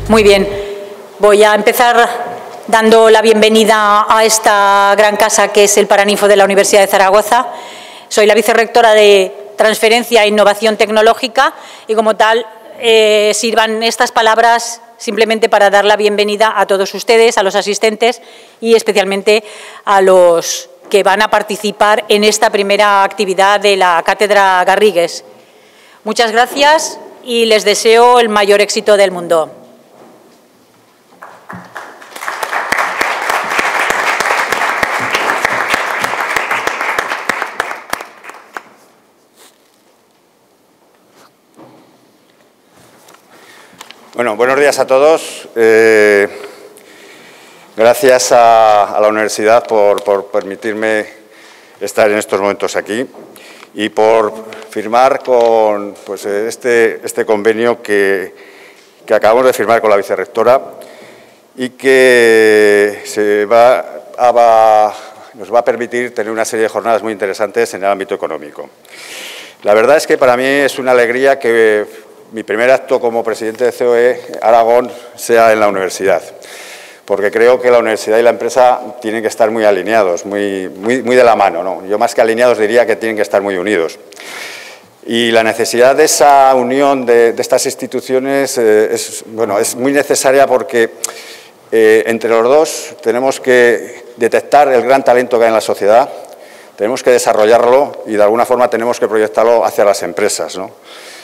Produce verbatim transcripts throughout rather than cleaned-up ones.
Muy bien. Voy a empezar dando la bienvenida a esta gran casa que es el Paraninfo de la Universidad de Zaragoza. Soy la vicerrectora de Transferencia e Innovación Tecnológica y, como tal, eh, sirvan estas palabras simplemente para dar la bienvenida a todos ustedes, a los asistentes y especialmente a los que van a participar en esta primera actividad de la Cátedra Garrigues. Muchas gracias y les deseo el mayor éxito del mundo. Bueno, buenos días a todos. Eh, gracias a, a la universidad por, por permitirme estar en estos momentos aquí y por firmar con pues, este, este convenio que, que acabamos de firmar con la vicerrectora y que se va a, va, nos va a permitir tener una serie de jornadas muy interesantes en el ámbito económico. La verdad es que para mí es una alegría que mi primer acto como presidente de C O E Aragón sea en la universidad, porque creo que la universidad y la empresa tienen que estar muy alineados, muy, muy, muy de la mano, ¿no? Yo más que alineados diría que tienen que estar muy unidos. Y la necesidad de esa unión de, de estas instituciones eh, es, bueno, es muy necesaria porque eh, entre los dos tenemos que detectar el gran talento que hay en la sociedad, tenemos que desarrollarlo y de alguna forma tenemos que proyectarlo hacia las empresas, ¿no?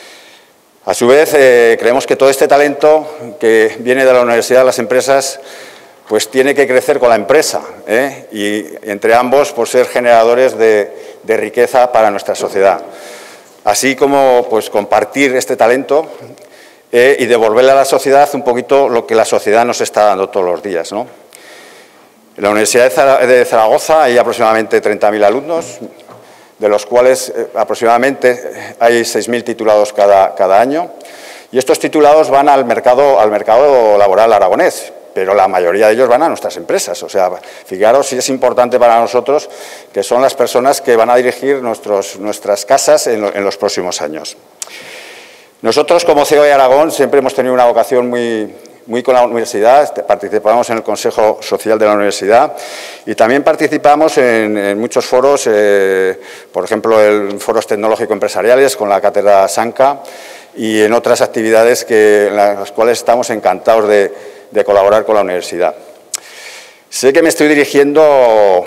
A su vez, eh, creemos que todo este talento que viene de la universidad, las empresas, pues tiene que crecer con la empresa, ¿eh? Y entre ambos, por ser generadores de, de riqueza para nuestra sociedad. Así como pues, compartir este talento eh, y devolverle a la sociedad un poquito lo que la sociedad nos está dando todos los días, ¿no? En la Universidad de Zaragoza hay aproximadamente treinta mil alumnos, de los cuales eh, aproximadamente hay seis mil titulados cada, cada año. Y estos titulados van al mercado, al mercado laboral aragonés, pero la mayoría de ellos van a nuestras empresas. O sea, fijaros si es importante para nosotros que son las personas que van a dirigir nuestros, nuestras casas en, lo, en los próximos años. Nosotros, como C O E Aragón, siempre hemos tenido una vocación muy, muy con la universidad, participamos en el Consejo Social de la Universidad y también participamos en, en muchos foros, eh, por ejemplo, en foros tecnológico-empresariales con la Cátedra SANCA y en otras actividades que, en las cuales estamos encantados de, de colaborar con la universidad. Sé que me estoy dirigiendo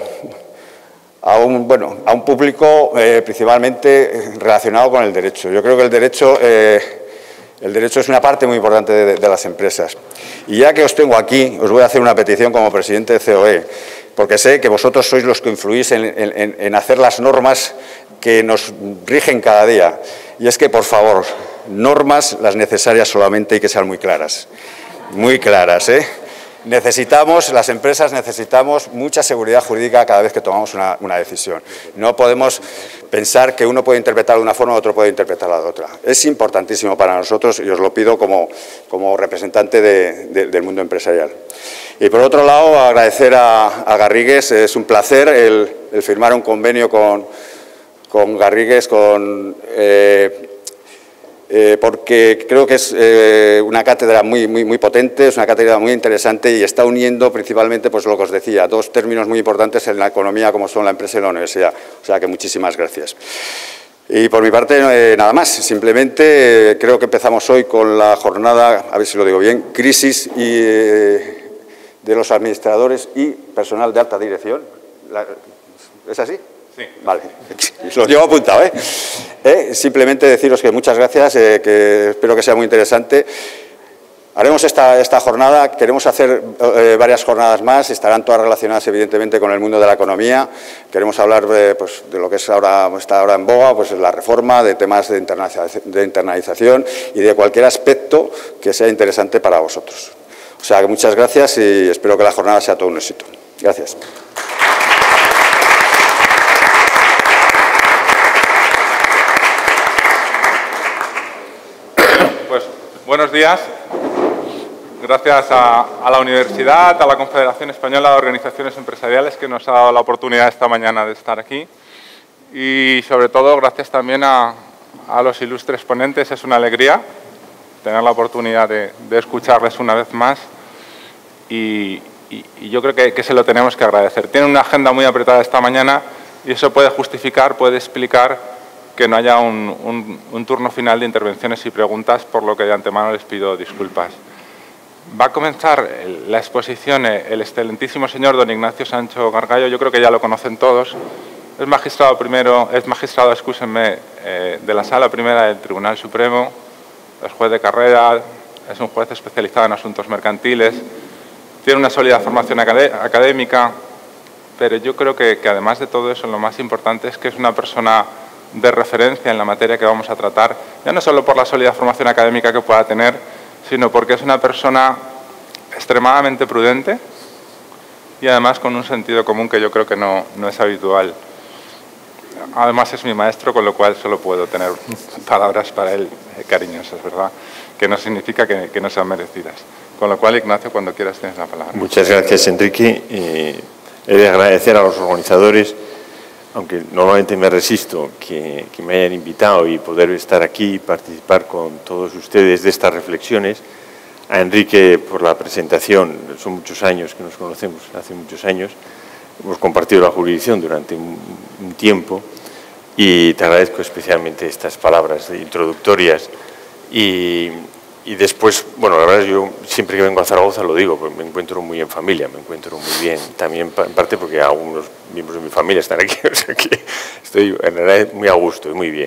a un, bueno, a un público eh, principalmente relacionado con el derecho. Yo creo que el derecho... Eh, El derecho es una parte muy importante de, de las empresas. Y ya que os tengo aquí, os voy a hacer una petición como presidente de C O E, porque sé que vosotros sois los que influís en, en, en hacer las normas que nos rigen cada día. Y es que, por favor, normas las necesarias solamente y que sean muy claras. Muy claras, ¿eh? Necesitamos, las empresas necesitamos mucha seguridad jurídica cada vez que tomamos una, una decisión. No podemos pensar que uno puede interpretar de una forma y otro puede interpretarla de otra. Es importantísimo para nosotros y os lo pido como, como representante de, de, del mundo empresarial. Y por otro lado, agradecer a, a Garrigues, es un placer el, el firmar un convenio con, con Garrigues, con... Eh, Eh, porque creo que es eh, una cátedra muy, muy, muy potente, es una cátedra muy interesante y está uniendo principalmente, pues lo que os decía, dos términos muy importantes en la economía como son la empresa y la universidad. O sea que muchísimas gracias. Y por mi parte, eh, nada más. Simplemente eh, creo que empezamos hoy con la jornada, a ver si lo digo bien, crisis y, eh, de los administradores y personal de alta dirección. La, ¿Es así? Sí. Vale, lo llevo apuntado, ¿eh? ¿eh? Simplemente deciros que muchas gracias, eh, que espero que sea muy interesante. Haremos esta, esta jornada, queremos hacer eh, varias jornadas más, estarán todas relacionadas evidentemente con el mundo de la economía. Queremos hablar de, pues, de lo que es ahora, está ahora en boga, pues la reforma, de temas de internalización, de internalización y de cualquier aspecto que sea interesante para vosotros. O sea, que muchas gracias y espero que la jornada sea todo un éxito. Gracias. Buenos días. Gracias a, a la Universidad, a la Confederación Española de Organizaciones Empresariales que nos ha dado la oportunidad esta mañana de estar aquí y sobre todo gracias también a, a los ilustres ponentes. Es una alegría tener la oportunidad de, de escucharles una vez más y, y, y yo creo que, que se lo tenemos que agradecer. Tienen una agenda muy apretada esta mañana y eso puede justificar, puede explicar que no haya un, un, un turno final de intervenciones y preguntas, por lo que de antemano les pido disculpas. Va a comenzar la exposición el excelentísimo señor don Ignacio Sancho Gargallo. Yo creo que ya lo conocen todos. Es magistrado primero, es magistrado, excúsenme, eh, de la Sala Primera del Tribunal Supremo, es juez de carrera, es un juez especializado en asuntos mercantiles, tiene una sólida formación académica, pero yo creo que, que además de todo eso, lo más importante es que es una persona de referencia en la materia que vamos a tratar, ya no solo por la sólida formación académica que pueda tener, sino porque es una persona extremadamente prudente y además con un sentido común que yo creo que no, no es habitual. Además es mi maestro, con lo cual solo puedo tener palabras para él eh, cariñosas, ¿verdad? Que no significa que, que no sean merecidas. Con lo cual, Ignacio, cuando quieras tienes la palabra. Muchas gracias, Enrique. Eh, he de agradecer a los organizadores, aunque normalmente me resisto, que, que me hayan invitado y poder estar aquí y participar con todos ustedes de estas reflexiones. A Enrique por la presentación, son muchos años que nos conocemos, hace muchos años. Hemos compartido la jurisdicción durante un, un tiempo y te agradezco especialmente estas palabras introductorias y, y después, bueno, la verdad yo siempre que vengo a Zaragoza lo digo, porque me encuentro muy en familia, me encuentro muy bien, también en parte porque algunos miembros de mi familia están aquí, o sea que estoy en realidad muy a gusto y muy bien.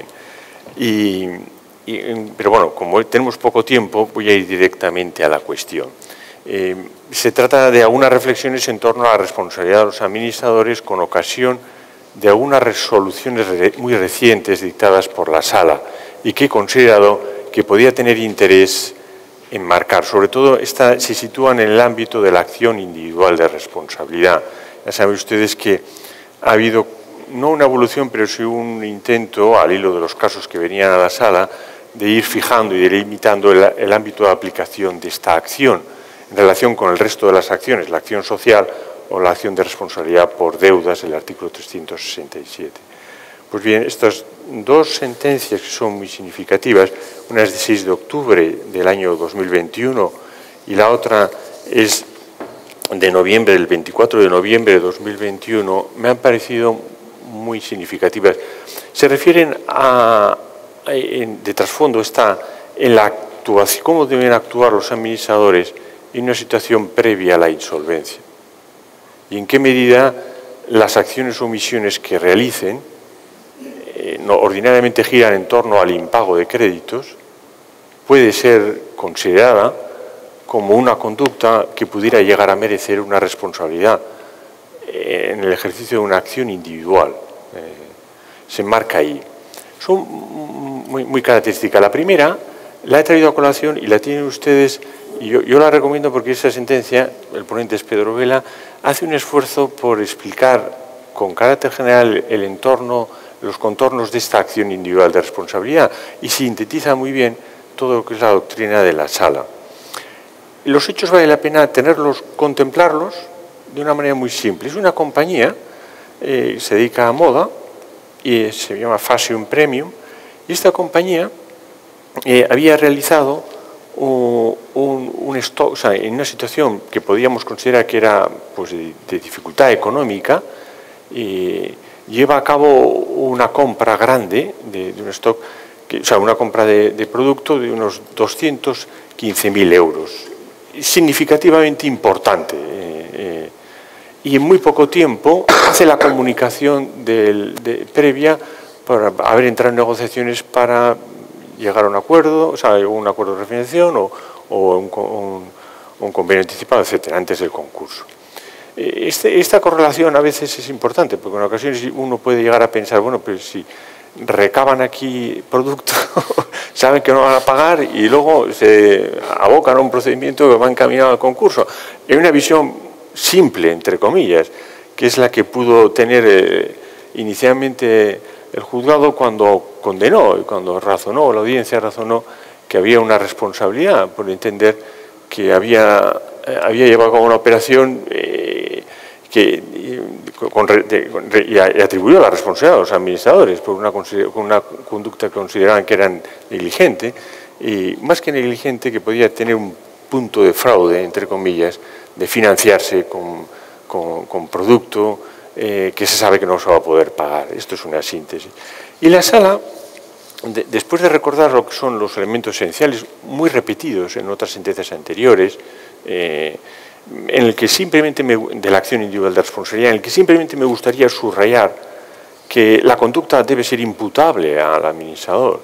Y, y, pero bueno, como tenemos poco tiempo, voy a ir directamente a la cuestión. Eh, se trata de algunas reflexiones en torno a la responsabilidad de los administradores con ocasión de algunas resoluciones re, muy recientes dictadas por la Sala y que he considerado que podía tener interés en marcar. Sobre todo, esta, se sitúan en el ámbito de la acción individual de responsabilidad. Ya saben ustedes que ha habido no una evolución, pero sí un intento, al hilo de los casos que venían a la Sala, de ir fijando y delimitando el, el ámbito de aplicación de esta acción en relación con el resto de las acciones, la acción social o la acción de responsabilidad por deudas, el artículo trescientos sesenta y siete. Pues bien, estas dos sentencias que son muy significativas, una es de seis de octubre del año dos mil veintiuno y la otra es de noviembre, del veinticuatro de noviembre de dos mil veintiuno, me han parecido muy significativas. Se refieren a, a en, de trasfondo está en la actuación, cómo deben actuar los administradores en una situación previa a la insolvencia y en qué medida las acciones o omisiones que realicen eh, no, ordinariamente giran en torno al impago de créditos puede ser considerada como una conducta que pudiera llegar a merecer una responsabilidad eh, en el ejercicio de una acción individual. Eh, se enmarca ahí. Son muy, muy características. La primera la he traído a colación y la tienen ustedes. Y yo, yo la recomiendo porque esa sentencia, el ponente es Pedro Vela, hace un esfuerzo por explicar con carácter general el entorno, los contornos de esta acción individual de responsabilidad y sintetiza muy bien todo lo que es la doctrina de la Sala. Los hechos vale la pena tenerlos, contemplarlos de una manera muy simple. Es una compañía, eh, se dedica a moda y se llama Fashion Premium y esta compañía eh, había realizado Un, un stock, o sea, en una situación que podíamos considerar que era pues, de, de dificultad económica, y lleva a cabo una compra grande de, de un stock, que, o sea, una compra de, de producto de unos doscientos quince mil euros, significativamente importante. Eh, eh, y en muy poco tiempo hace la comunicación del, de, previa para haber entrado en negociaciones para llegar a un acuerdo, o sea, un acuerdo de refinanciación o, o un, un, un convenio anticipado, etcétera, antes del concurso. Este, esta correlación a veces es importante, porque en ocasiones uno puede llegar a pensar, bueno, pero si recaban aquí producto, saben que no van a pagar y luego se abocan a un procedimiento que va encaminado al concurso. Hay una visión simple, entre comillas, que es la que pudo tener eh, inicialmente el juzgado cuando condenó y cuando razonó, la audiencia razonó que había una responsabilidad por entender que había, eh, había llevado a cabo una operación eh, que, con, de, con, y atribuyó la responsabilidad a los administradores por una, con una conducta que consideraban que era negligente y más que negligente, que podía tener un punto de fraude, entre comillas, de financiarse con, con, con producto eh, que se sabe que no se va a poder pagar. Esto es una síntesis. Y la sala, de, después de recordar lo que son los elementos esenciales, muy repetidos en otras sentencias anteriores, eh, en el que simplemente me, de la acción individual de responsabilidad, en el que simplemente me gustaría subrayar que la conducta debe ser imputable al administrador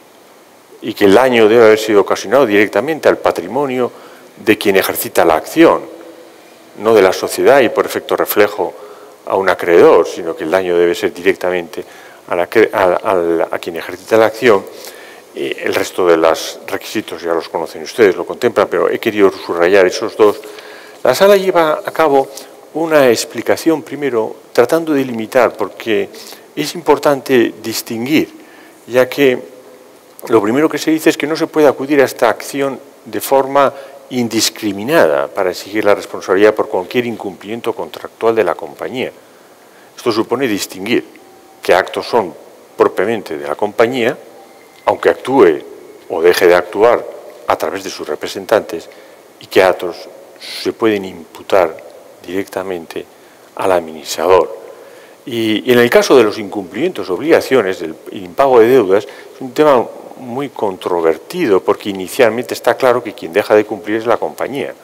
y que el daño debe haber sido ocasionado directamente al patrimonio de quien ejercita la acción, no de la sociedad y por efecto reflejo a un acreedor, sino que el daño debe ser directamente a, la, a, a, a quien ejercita la acción. Y el resto de los requisitos ya los conocen ustedes, lo contemplan, pero he querido subrayar esos dos. La sala lleva a cabo una explicación, primero, tratando de limitar, porque es importante distinguir, ya que lo primero que se dice es que no se puede acudir a esta acción de forma indiscriminada para exigir la responsabilidad por cualquier incumplimiento contractual de la compañía. Esto supone distinguir qué actos son propiamente de la compañía, aunque actúe o deje de actuar a través de sus representantes, y qué actos se pueden imputar directamente al administrador. Y, y en el caso de los incumplimientos, obligaciones, del impago de deudas, es un tema muy controvertido, porque inicialmente está claro que quien deja de cumplir es la compañía.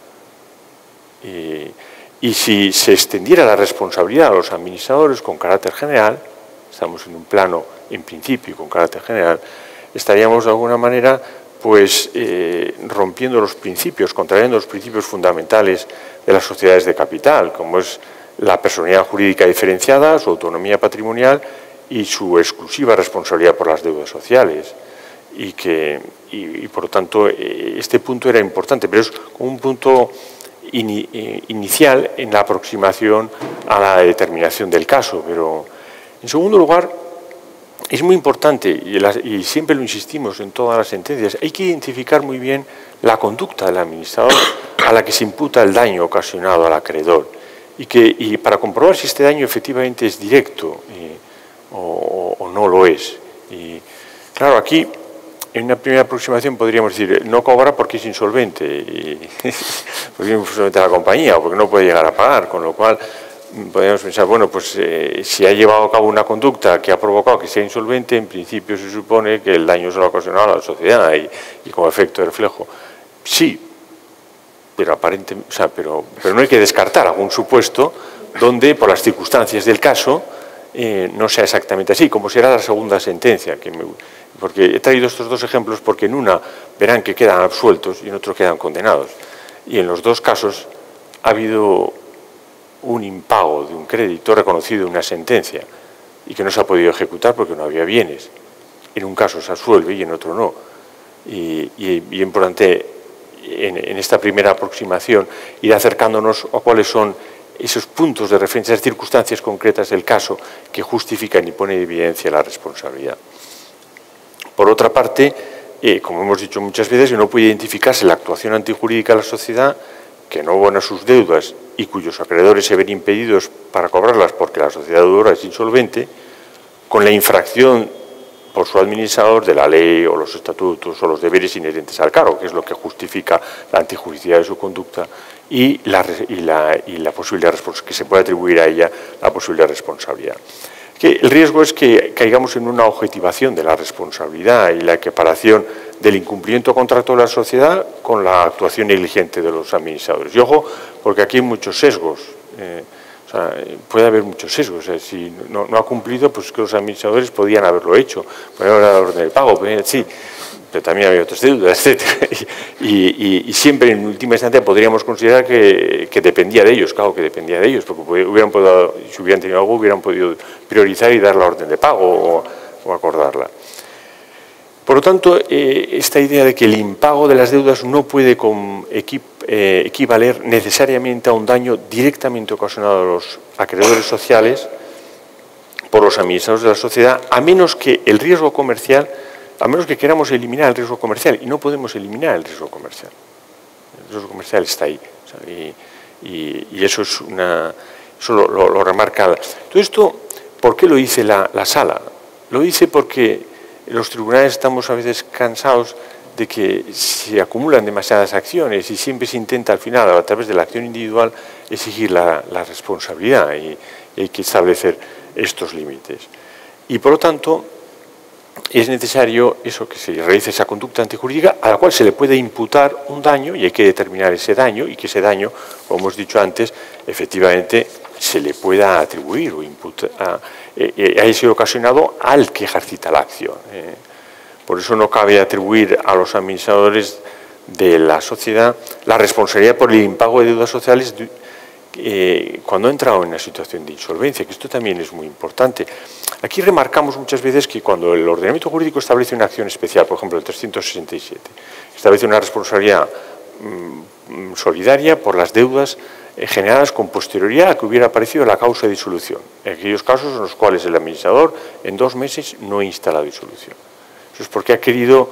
Y, y si se extendiera la responsabilidad a los administradores con carácter general, estamos en un plano, en principio, con carácter general, estaríamos de alguna manera pues eh, rompiendo los principios, contrariando los principios fundamentales de las sociedades de capital, como es la personalidad jurídica diferenciada, su autonomía patrimonial y su exclusiva responsabilidad por las deudas sociales. Y, que, y, y por lo tanto, este punto era importante, pero es como un punto in, inicial en la aproximación a la determinación del caso. Pero, en segundo lugar, es muy importante, y, la, y siempre lo insistimos en todas las sentencias, hay que identificar muy bien la conducta del administrador a la que se imputa el daño ocasionado al acreedor, y, que, y para comprobar si este daño efectivamente es directo y, o, o no lo es. Y claro, aquí, en una primera aproximación podríamos decir, no cobra porque es insolvente, y, porque es insolvente la compañía, o porque no puede llegar a pagar, con lo cual podríamos pensar, bueno, pues eh, si ha llevado a cabo una conducta que ha provocado que sea insolvente, en principio se supone que el daño se lo ha ocasionado a la sociedad y, y como efecto de reflejo. Sí, pero aparentemente, o sea, pero, pero no hay que descartar algún supuesto donde, por las circunstancias del caso, eh, no sea exactamente así, como será la segunda sentencia, que me, porque he traído estos dos ejemplos porque en una verán que quedan absueltos y en otro quedan condenados. Y en los dos casos ha habido un impago de un crédito reconocido en una sentencia y que no se ha podido ejecutar porque no había bienes. En un caso se absuelve y en otro no. Y, y, y importante en, en esta primera aproximación ir acercándonos a cuáles son esos puntos de referencia, esas circunstancias concretas del caso que justifican y ponen en evidencia la responsabilidad. Por otra parte, eh, como hemos dicho muchas veces, no puede identificarse la actuación antijurídica de la sociedad que no abona sus deudas y cuyos acreedores se ven impedidos para cobrarlas porque la sociedad deudora es insolvente, con la infracción por su administrador de la ley o los estatutos o los deberes inherentes al cargo, que es lo que justifica la antijuridicidad de su conducta y la, y la, y la posible que se puede atribuir a ella la posible responsabilidad. Que el riesgo es que caigamos en una objetivación de la responsabilidad y la equiparación del incumplimiento contractual de la sociedad con la actuación negligente de los administradores. Y ojo, porque aquí hay muchos sesgos, eh, o sea, puede haber muchos sesgos. O sea, si no, no ha cumplido, pues que los administradores podían haberlo hecho, podían haber dado orden de pago, podían, sí, pero también había otras deudas, etcétera. Y, y, y siempre, en última instancia, podríamos considerar que, que dependía de ellos, claro que dependía de ellos, porque hubieran podido, si hubieran tenido algo, hubieran podido priorizar y dar la orden de pago o, o acordarla. Por lo tanto, eh, esta idea de que el impago de las deudas no puede con, equi, eh, equivaler necesariamente a un daño directamente ocasionado a los acreedores sociales por los administradores de la sociedad, a menos que el riesgo comercial, a menos que queramos eliminar el riesgo comercial, y no podemos eliminar el riesgo comercial. El riesgo comercial está ahí, o sea, y, y, y eso es una, eso lo, lo, lo remarca. Todo esto, ¿por qué lo dice la, la sala? Lo dice porque los tribunales estamos a veces cansados de que se acumulan demasiadas acciones y siempre se intenta al final, a través de la acción individual, exigir la, la responsabilidad y, y hay que establecer estos límites. Y por lo tanto, es necesario eso, que se realice esa conducta antijurídica a la cual se le puede imputar un daño y hay que determinar ese daño y que ese daño, como hemos dicho antes, efectivamente se le pueda atribuir o imputar, a, eh, haya sido ocasionado al que ejercita la acción. Eh. Por eso no cabe atribuir a los administradores de la sociedad la responsabilidad por el impago de deudas sociales eh, cuando ha entrado en una situación de insolvencia, que esto también es muy importante. Aquí remarcamos muchas veces que cuando el ordenamiento jurídico establece una acción especial, por ejemplo el trescientos sesenta y siete, establece una responsabilidad mmm, solidaria por las deudas eh, generadas con posterioridad a que hubiera aparecido la causa de disolución, en aquellos casos en los cuales el administrador en dos meses no insta la disolución. Eso es porque ha querido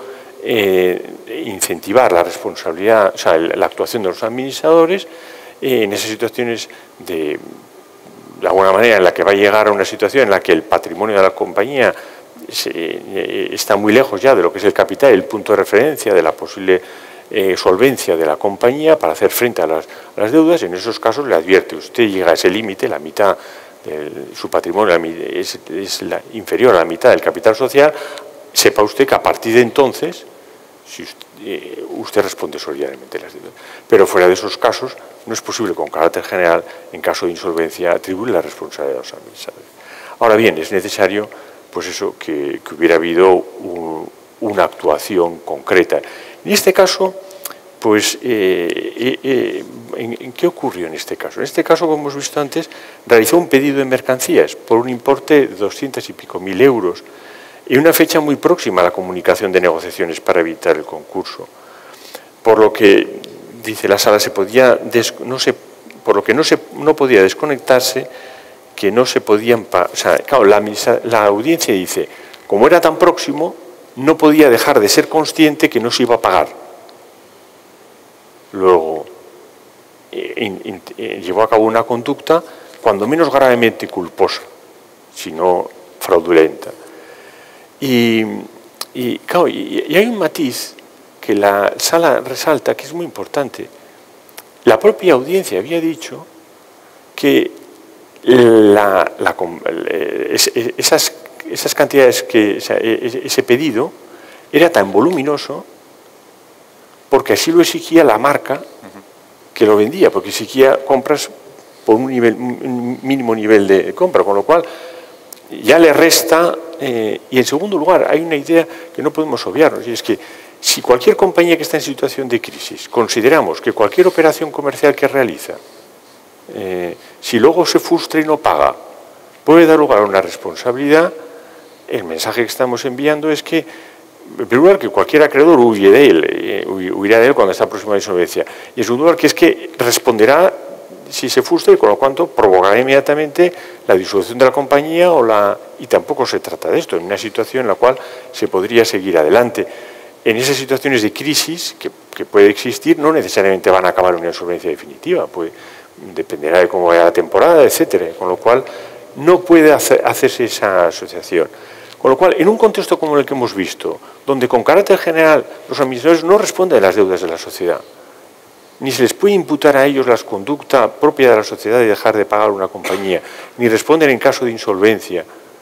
eh, incentivar la responsabilidad, o sea, la actuación de los administradores eh, en esas situaciones de, de alguna manera, en la que va a llegar a una situación en la que el patrimonio de la compañía se, eh, está muy lejos ya de lo que es el capital, el punto de referencia de la posible eh, solvencia de la compañía para hacer frente a las, a las deudas. En esos casos le advierte, usted llega a ese límite, la mitad de su patrimonio es, es la, inferior a la mitad del capital social, sepa usted que a partir de entonces si usted, eh, usted responde solidariamente a las deudas. Pero fuera de esos casos no es posible con carácter general, en caso de insolvencia, atribuir la responsabilidad a los administradores. Ahora bien, es necesario pues eso, que, que hubiera habido un, una actuación concreta. En este caso, pues, eh, eh, eh, ¿en, ¿en qué ocurrió en este caso? En este caso, como hemos visto antes, realizó un pedido de mercancías por un importe de doscientos y pico mil euros, y una fecha muy próxima a la comunicación de negociaciones para evitar el concurso. Por lo que, dice la sala, se podía des, no se, por lo que no, se, no podía desconectarse, que no se podían... O sea, claro, la, la audiencia dice, como era tan próximo, no podía dejar de ser consciente que no se iba a pagar. Luego, eh, in, in, eh, llevó a cabo una conducta, cuando menos gravemente culposa, sino fraudulenta. Y, y, claro, y, y hay un matiz que la sala resalta, que es muy importante. La propia audiencia había dicho que la, la, esas, esas cantidades, que, o sea, ese pedido era tan voluminoso porque así lo exigía la marca que lo vendía, porque exigía compras por un, nivel, un mínimo nivel de compra, con lo cual ya le resta. Eh, y en segundo lugar, hay una idea que no podemos obviarnos, y es que si cualquier compañía que está en situación de crisis consideramos que cualquier operación comercial que realiza, eh, si luego se frustra y no paga, puede dar lugar a una responsabilidad, el mensaje que estamos enviando es que, en primer lugar, que cualquier acreedor huye de él, eh, huirá de él cuando está próximo a la insolvencia, y en segundo lugar, que es que responderá si se frustra y con lo cual provocará inmediatamente la disolución de la compañía o la, y tampoco se trata de esto, en una situación en la cual se podría seguir adelante. En esas situaciones de crisis que, que puede existir, no necesariamente van a acabar en una insolvencia definitiva, pues dependerá de cómo vaya la temporada, etcétera, con lo cual no puede hacer, hacerse esa asociación. Con lo cual, en un contexto como el que hemos visto, donde con carácter general los administradores no responden a las deudas de la sociedad, ni se les puede imputar a ellos la conducta propia de la sociedad de dejar de pagar una compañía, ni responden en caso de insolvencia,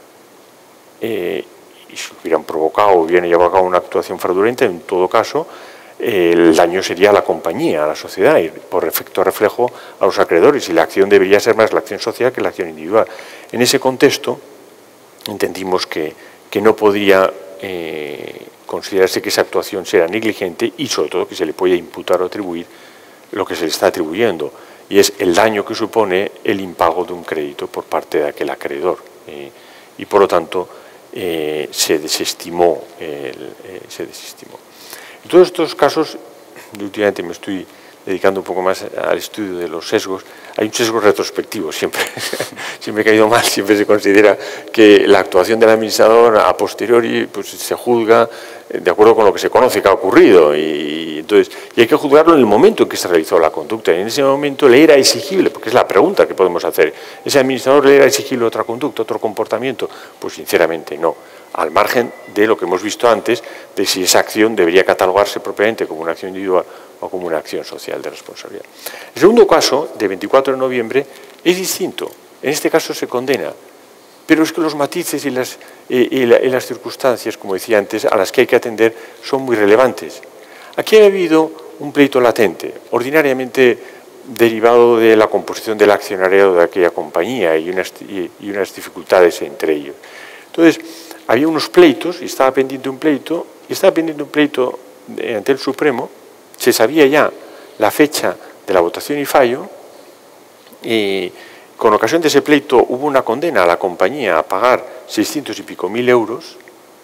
eh, y si hubieran provocado o hubieran llevado a cabo una actuación fraudulenta, en todo caso, eh, el daño sería a la compañía, a la sociedad, y por efecto reflejo a los acreedores, y la acción debería ser más la acción social que la acción individual. En ese contexto, entendimos que, que no podía eh, considerarse que esa actuación sea negligente y, sobre todo, que se le puede imputar o atribuir lo que se le está atribuyendo, y es el daño que supone el impago de un crédito por parte de aquel acreedor. Eh, y, por lo tanto, eh, se desestimó. El, eh, se desestimó. En todos estos casos, yo últimamente me estoy dedicando un poco más al estudio de los sesgos. Hay un sesgo retrospectivo siempre. Siempre que ha ido mal, siempre se considera que la actuación del administrador a posteriori pues, se juzga de acuerdo con lo que se conoce que ha ocurrido. Y, entonces, y hay que juzgarlo en el momento en que se realizó la conducta. Y en ese momento le era exigible, porque es la pregunta que podemos hacer, ¿ese administrador le era exigible otra conducta, otro comportamiento? Pues sinceramente no. Al margen de lo que hemos visto antes, de si esa acción debería catalogarse propiamente como una acción individual o como una acción social de responsabilidad. El segundo caso, de veinticuatro de noviembre, es distinto. En este caso se condena, pero es que los matices y las, eh, y la, y las circunstancias, como decía antes, a las que hay que atender son muy relevantes. Aquí ha habido un pleito latente, ordinariamente derivado de la composición del accionariado de aquella compañía y unas, y, y unas dificultades entre ellos. Entonces, había unos pleitos, y estaba pendiente un pleito, y estaba pendiente un pleito ante el Supremo, se sabía ya la fecha de la votación y fallo, y con ocasión de ese pleito hubo una condena a la compañía a pagar seiscientos y pico mil euros,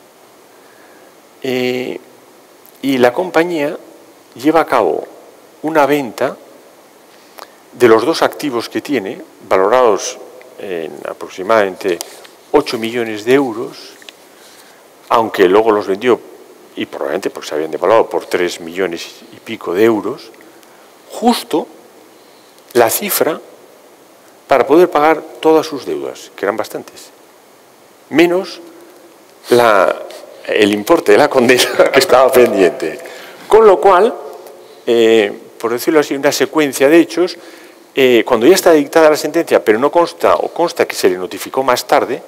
eh, y la compañía lleva a cabo una venta de los dos activos que tiene, valorados en aproximadamente ocho millones de euros, aunque luego los vendió, y probablemente porque se habían devaluado por tres millones y pico de euros, justo la cifra para poder pagar todas sus deudas, que eran bastantes, menos la, el importe de la condena que estaba pendiente. Con lo cual, eh, por decirlo así, una secuencia de hechos, eh, cuando ya está dictada la sentencia, pero no consta o consta que se le notificó más tarde,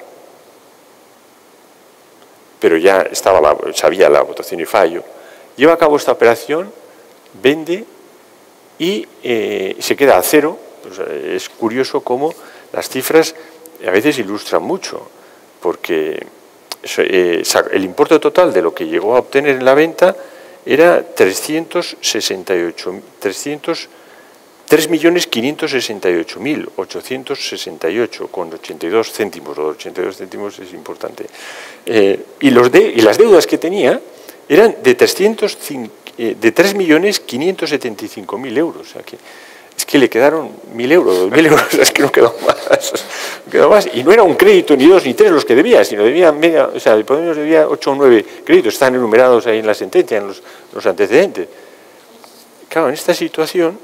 pero ya estaba la, sabía la votación y fallo, lleva a cabo esta operación, vende y eh, se queda a cero. Pues es curioso cómo las cifras a veces ilustran mucho, porque eh, el importe total de lo que llegó a obtener en la venta era trescientos sesenta y ocho, tres millones quinientos sesenta y ocho mil ochocientos sesenta y ocho con ochenta y dos céntimos, los ochenta y dos céntimos es importante. Eh, y, los de, y las deudas que tenía eran de, eh, de tres millones quinientos setenta y cinco mil euros. O sea que, es que le quedaron mil euros, dos mil euros, es que no quedó más, no quedó más. Y no era un crédito ni dos ni tres los que debía, sino debía media, o sea, el Podemos debía ocho o nueve créditos, están enumerados ahí en la sentencia, en los, los antecedentes. Claro, en esta situación,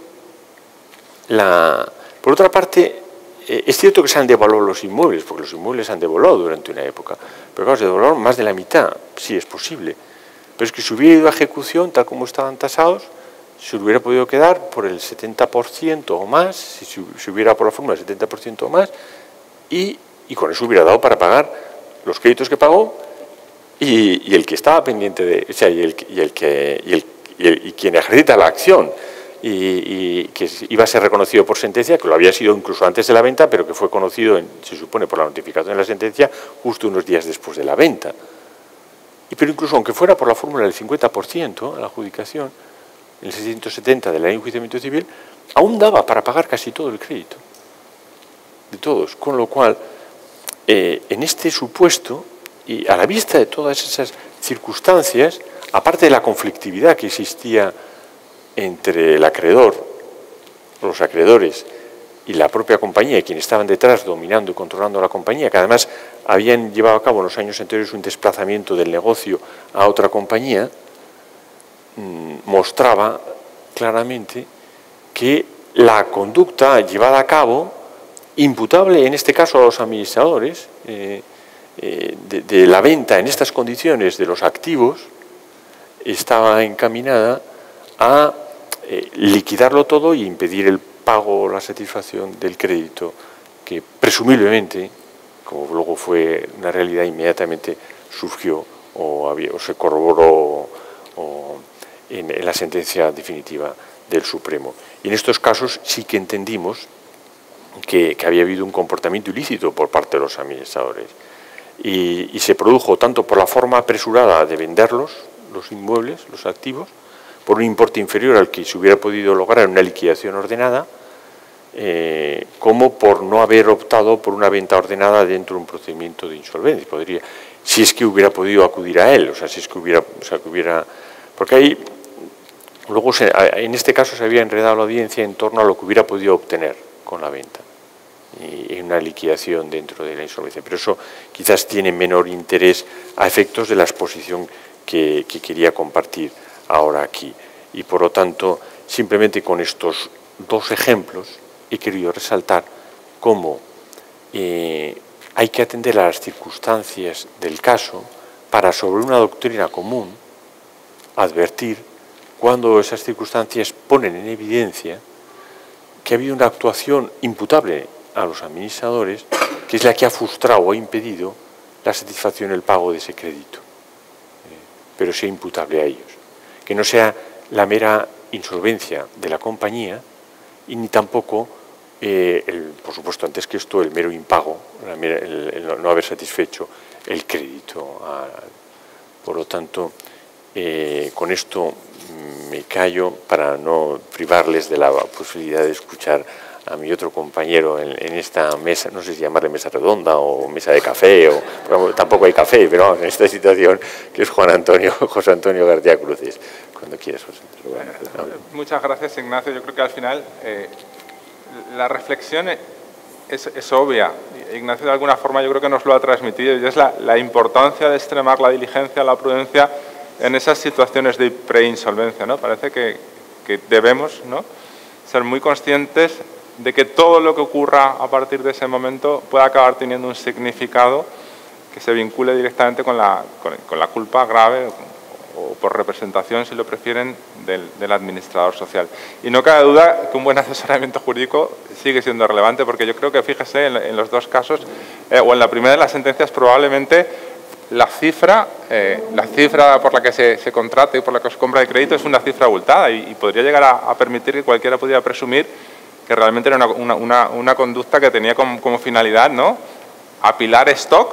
la, por otra parte, eh, es cierto que se han devaluado los inmuebles, porque los inmuebles se han devaluado durante una época, pero claro, se devaluaron más de la mitad, sí es posible. Pero es que si hubiera ido a ejecución, tal como estaban tasados, se hubiera podido quedar por el setenta por ciento o más, si se hubiera por la fórmula el setenta por ciento o más, y, y con eso hubiera dado para pagar los créditos que pagó y, y el que estaba pendiente de, o sea, y el, y el que y, el, y, el, y quien ejercita la acción y, y que iba a ser reconocido por sentencia, que lo había sido incluso antes de la venta, pero que fue conocido, en, se supone, por la notificación de la sentencia justo unos días después de la venta. Y pero incluso aunque fuera por la fórmula del cincuenta por ciento a la adjudicación, en el seiscientos setenta de la ley de enjuiciamiento civil, aún daba para pagar casi todo el crédito, de todos. Con lo cual, eh, en este supuesto, y a la vista de todas esas circunstancias, aparte de la conflictividad que existía entre el acreedor, los acreedores y la propia compañía, y quienes estaban detrás dominando y controlando la compañía, que además habían llevado a cabo en los años anteriores un desplazamiento del negocio a otra compañía, mostraba claramente que la conducta llevada a cabo, imputable en este caso a los administradores, eh, eh, de, de la venta en estas condiciones de los activos, estaba encaminada a eh, liquidarlo todo y impedir el pago o la satisfacción del crédito, que presumiblemente, como luego fue una realidad, inmediatamente surgió o, había, o se corroboró o, En, en la sentencia definitiva del Supremo. Y en estos casos sí que entendimos que, que había habido un comportamiento ilícito por parte de los administradores. Y, y se produjo tanto por la forma apresurada de venderlos, los inmuebles, los activos, por un importe inferior al que se hubiera podido lograr en una liquidación ordenada, eh, como por no haber optado por una venta ordenada dentro de un procedimiento de insolvencia. Podría, si es que hubiera podido acudir a él, o sea, si es que hubiera... O sea, que hubiera porque ahí... Luego, se, en este caso, se había enredado la audiencia en torno a lo que hubiera podido obtener con la venta y una liquidación dentro de la insolvencia. Pero eso quizás tiene menor interés a efectos de la exposición que, que quería compartir ahora aquí. Y, por lo tanto, simplemente con estos dos ejemplos he querido resaltar cómo eh, hay que atender a las circunstancias del caso para, sobre una doctrina común, advertir cuando esas circunstancias ponen en evidencia que ha habido una actuación imputable a los administradores, que es la que ha frustrado o ha impedido la satisfacción del pago de ese crédito, eh, pero sea imputable a ellos. Que no sea la mera insolvencia de la compañía y ni tampoco, eh, el, por supuesto, antes que esto, el mero impago, la mera, el, el no haber satisfecho el crédito. A, por lo tanto, eh, con esto me callo para no privarles de la posibilidad de escuchar a mi otro compañero en, en esta mesa, no sé si llamarle mesa redonda o mesa de café, o tampoco hay café, pero vamos, en esta situación, que es Juan Antonio, José Antonio García Cruces. Cuando quieras, José Antonio. Bueno, muchas gracias, Ignacio. Yo creo que al final eh, la reflexión es, es obvia. Ignacio, de alguna forma, yo creo que nos lo ha transmitido, y es la, la importancia de extremar la diligencia, la prudencia en esas situaciones de preinsolvencia, ¿no? Parece que, que debemos, ¿no?, ser muy conscientes de que todo lo que ocurra a partir de ese momento puede acabar teniendo un significado que se vincule directamente con la, con, con la culpa grave o, o por representación, si lo prefieren, del, del administrador social. Y no cabe duda que un buen asesoramiento jurídico sigue siendo relevante, porque yo creo que, fíjese, en, en los dos casos, eh, o en la primera de las sentencias, probablemente la cifra, eh, la cifra por la que se, se contrata y por la que se compra el crédito es una cifra abultada, y, y podría llegar a, a permitir que cualquiera pudiera presumir que realmente era una, una, una, una conducta que tenía como, como finalidad, ¿no?, apilar stock,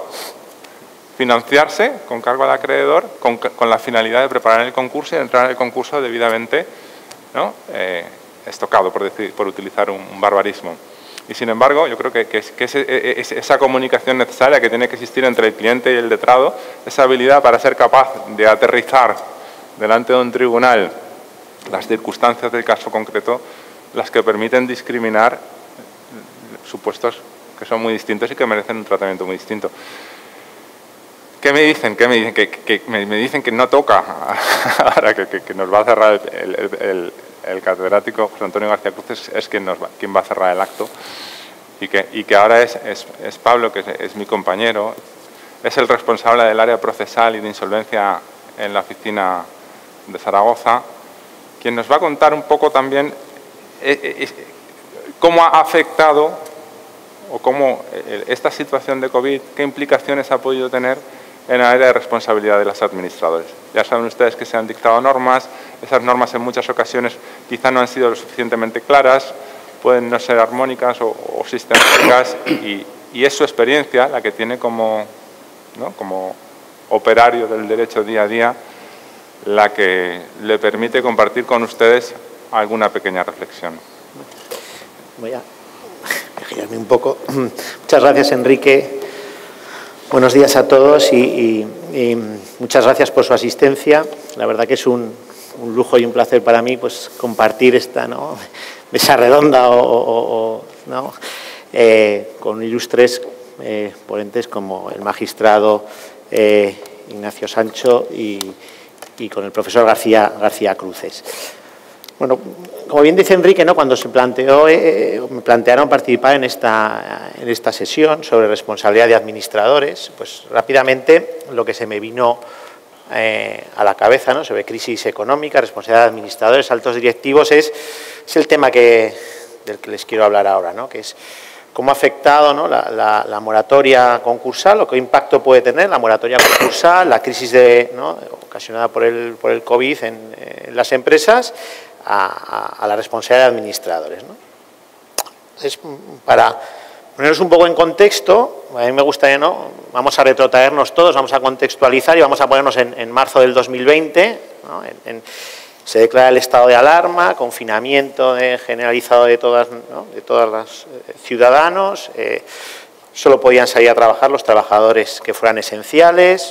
financiarse con cargo al acreedor, con, con la finalidad de preparar el concurso y entrar en el concurso debidamente, ¿no?, eh, estocado, por, decir, por utilizar un, un barbarismo. Y sin embargo, yo creo que, que, es, que es, es esa comunicación necesaria que tiene que existir entre el cliente y el letrado, esa habilidad para ser capaz de aterrizar delante de un tribunal las circunstancias del caso concreto, las que permiten discriminar supuestos que son muy distintos y que merecen un tratamiento muy distinto. ¿Qué me dicen? ¿Qué me dicen? Que, que me, me dicen que no toca, ahora que, que, que nos va a cerrar el, el, el, el catedrático José Antonio García Cruces, es quien, nos va, quien va a cerrar el acto, y que, y que ahora es, es, es Pablo, que es, es mi compañero, es el responsable del área procesal y de insolvencia en la oficina de Zaragoza, quien nos va a contar un poco también cómo ha afectado o cómo esta situación de COVID, qué implicaciones ha podido tener en la área de responsabilidad de los administradores. Ya saben ustedes que se han dictado normas, esas normas en muchas ocasiones quizá no han sido lo suficientemente claras, pueden no ser armónicas o, o sistemáticas, y, y es su experiencia la que tiene como, ¿no?, como operario del derecho día a día, la que le permite compartir con ustedes alguna pequeña reflexión. Voy a girarme un poco. Muchas gracias, Enrique. Buenos días a todos y, y, y muchas gracias por su asistencia. La verdad que es un, un lujo y un placer para mí, pues, compartir esta, ¿no?, mesa redonda o, o, o ¿no?, eh, con ilustres eh, ponentes como el magistrado eh, Ignacio Sancho y, y con el profesor García, García Cruces. Bueno, como bien dice Enrique, ¿no?, cuando se planteó, eh, me plantearon participar en esta, en esta sesión sobre responsabilidad de administradores, pues rápidamente lo que se me vino eh, a la cabeza, ¿no?, sobre crisis económica, responsabilidad de administradores, altos directivos, es, es el tema que, del que les quiero hablar ahora, ¿no?, que es cómo ha afectado, ¿no?, la, la, la moratoria concursal, o qué impacto puede tener la moratoria concursal, la crisis de, ¿no?, ocasionada por el, por el COVID en, en las empresas, A, a, a la responsabilidad de administradores, ¿no? Entonces, para ponernos un poco en contexto, a mí me gustaría, ¿no?, vamos a retrotraernos todos, vamos a contextualizar y vamos a ponernos en, en marzo del dos mil veinte, ¿no? en, en, se declara el estado de alarma, confinamiento de, generalizado de todas, ¿no?, de todos los eh, ciudadanos, eh, solo podían salir a trabajar los trabajadores que fueran esenciales.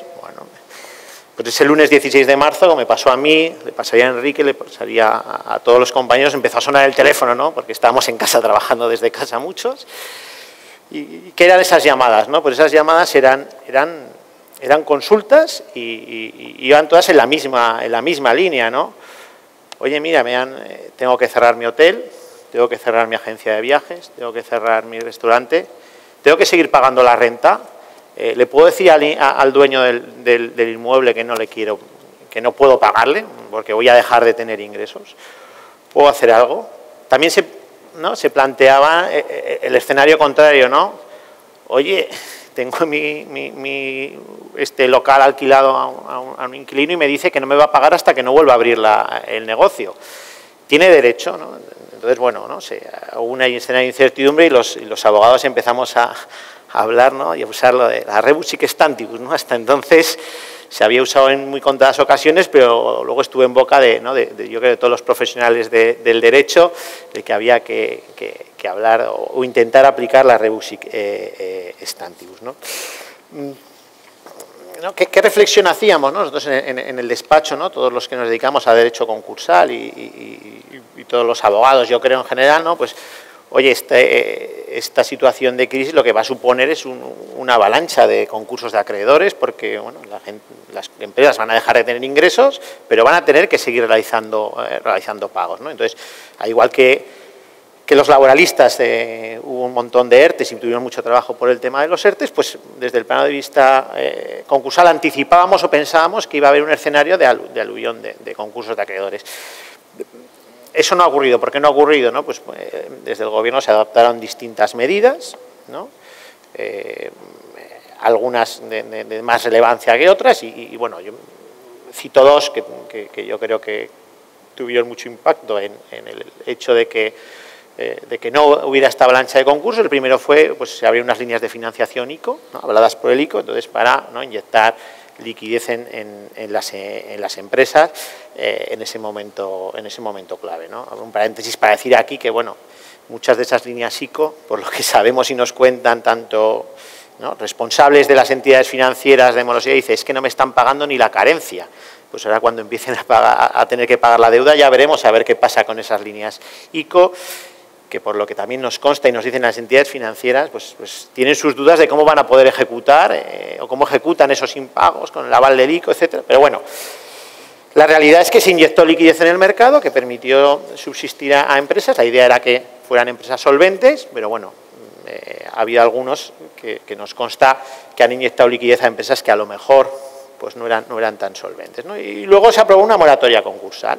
Pues ese lunes dieciséis de marzo, como me pasó a mí, le pasaría a Enrique, le pasaría a, a todos los compañeros, empezó a sonar el teléfono, ¿no?, porque estábamos en casa trabajando desde casa muchos. ¿Y, y qué eran esas llamadas, no? Pues esas llamadas eran, eran, eran consultas y, y, y iban todas en la misma, en la misma línea, ¿no? Oye, mira, me han, eh, tengo que cerrar mi hotel, tengo que cerrar mi agencia de viajes, tengo que cerrar mi restaurante, tengo que seguir pagando la renta. Eh, ¿Le puedo decir al, a, al dueño del, del, del inmueble que no le quiero, que no puedo pagarle? porque voy a dejar de tener ingresos. ¿Puedo hacer algo? También se, ¿no? se planteaba el escenario contrario, ¿no? Oye, tengo mi, mi, mi este local alquilado a un, a, un, a un inquilino y me dice que no me va a pagar hasta que no vuelva a abrir la, el negocio. Tiene derecho, ¿no? Entonces, bueno, ¿no? Se, hubo una escena de incertidumbre y los, y los abogados empezamos a, a hablar, ¿no? y a usar lo de la rebus sic stantibus, ¿no? Hasta entonces se había usado en muy contadas ocasiones, pero luego estuvo en boca de, ¿no? de, de yo creo, de todos los profesionales de, del derecho, de que había que, que, que hablar o, o intentar aplicar la rebus sic eh, eh, stantibus, ¿no? ¿No? ¿Qué, ¿Qué reflexión hacíamos, ¿no? nosotros en, en, en el despacho, ¿no? todos los que nos dedicamos a derecho concursal y, y, y, y todos los abogados, yo creo en general, ¿no? pues oye, este, esta situación de crisis lo que va a suponer es un, una avalancha de concursos de acreedores, porque bueno, la gente, las empresas van a dejar de tener ingresos, pero van a tener que seguir realizando, eh, realizando pagos, ¿no? Entonces, al igual que, que los laboralistas, eh, hubo un montón de ERTES y tuvieron mucho trabajo por el tema de los ERTES, pues desde el plano de vista eh, concursal anticipábamos o pensábamos que iba a haber un escenario de, alu de aluvión de, de concursos de acreedores. Eso no ha ocurrido. ¿Por qué no ha ocurrido? ¿no? Pues eh, desde el Gobierno se adoptaron distintas medidas, ¿no? eh, algunas de, de, de más relevancia que otras, y, y bueno, yo cito dos que, que, que yo creo que tuvieron mucho impacto en, en el hecho de que, eh, de que no hubiera esta avalancha de concursos. El primero fue, pues se abrieron unas líneas de financiación ICO, ¿no? habladas por el ICO, entonces para ¿no? inyectar liquidez en, en, en, las, en las empresas eh, en, ese momento, en ese momento clave, ¿no? Abro un paréntesis para decir aquí que, bueno, muchas de esas líneas ICO, por lo que sabemos y nos cuentan tanto ¿no? responsables de las entidades financieras de morosidad, dice, es que no me están pagando ni la carencia. Pues ahora cuando empiecen a, pagar, a tener que pagar la deuda ya veremos a ver qué pasa con esas líneas ICO, que por lo que también nos consta y nos dicen las entidades financieras, pues, pues tienen sus dudas de cómo van a poder ejecutar eh, o cómo ejecutan esos impagos con el aval del ICO, etcétera. Pero bueno, la realidad es que se inyectó liquidez en el mercado que permitió subsistir a, a empresas. La idea era que fueran empresas solventes, pero bueno, eh, ha habido algunos que, que nos consta que han inyectado liquidez a empresas que a lo mejor pues no eran, no eran tan solventes, ¿no? Y luego se aprobó una moratoria concursal.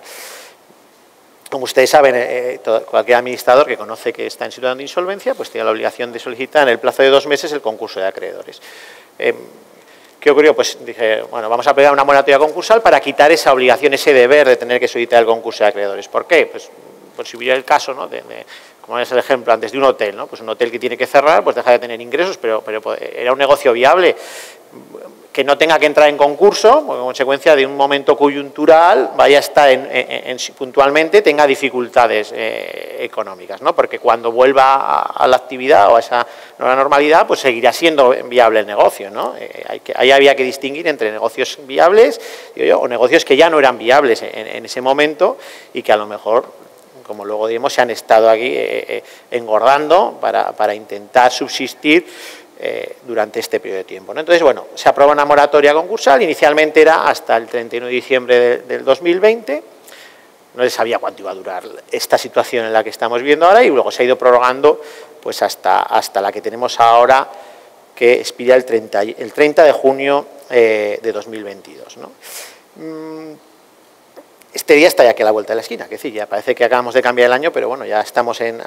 Como ustedes saben, eh, todo, cualquier administrador que conoce que está en situación de insolvencia, pues tiene la obligación de solicitar en el plazo de dos meses el concurso de acreedores. Eh, ¿Qué ocurrió? Pues dije, bueno, vamos a aplicar una moratoria concursal para quitar esa obligación, ese deber de tener que solicitar el concurso de acreedores. ¿Por qué? Pues, pues si hubiera el caso, ¿no? de, de, como es el ejemplo antes de un hotel, ¿no? Pues un hotel que tiene que cerrar, pues deja de tener ingresos, pero, pero era un negocio viable. Que no tenga que entrar en concurso, como consecuencia de un momento coyuntural, vaya a estar en, en, en, puntualmente, tenga dificultades eh, económicas, ¿no? Porque cuando vuelva a, a la actividad o a esa nueva normalidad, pues seguirá siendo viable el negocio, ¿no? Eh, hay que, ahí había que distinguir entre negocios viables digo yo, o negocios que ya no eran viables en, en ese momento y que a lo mejor, como luego diremos, se han estado aquí eh, eh, engordando para, para intentar subsistir Eh, durante este periodo de tiempo, ¿no? Entonces, bueno, se aprueba una moratoria concursal, inicialmente era hasta el treinta y uno de diciembre de, del dos mil veinte, no se sabía cuánto iba a durar esta situación en la que estamos viviendo ahora y luego se ha ido prorrogando pues hasta, hasta la que tenemos ahora, que expira el treinta, el treinta de junio eh, de dos mil veintidós, ¿no? Mm, Este día está ya aquí a la vuelta de la esquina, que sí, ya parece que acabamos de cambiar el año, pero bueno, ya estamos en,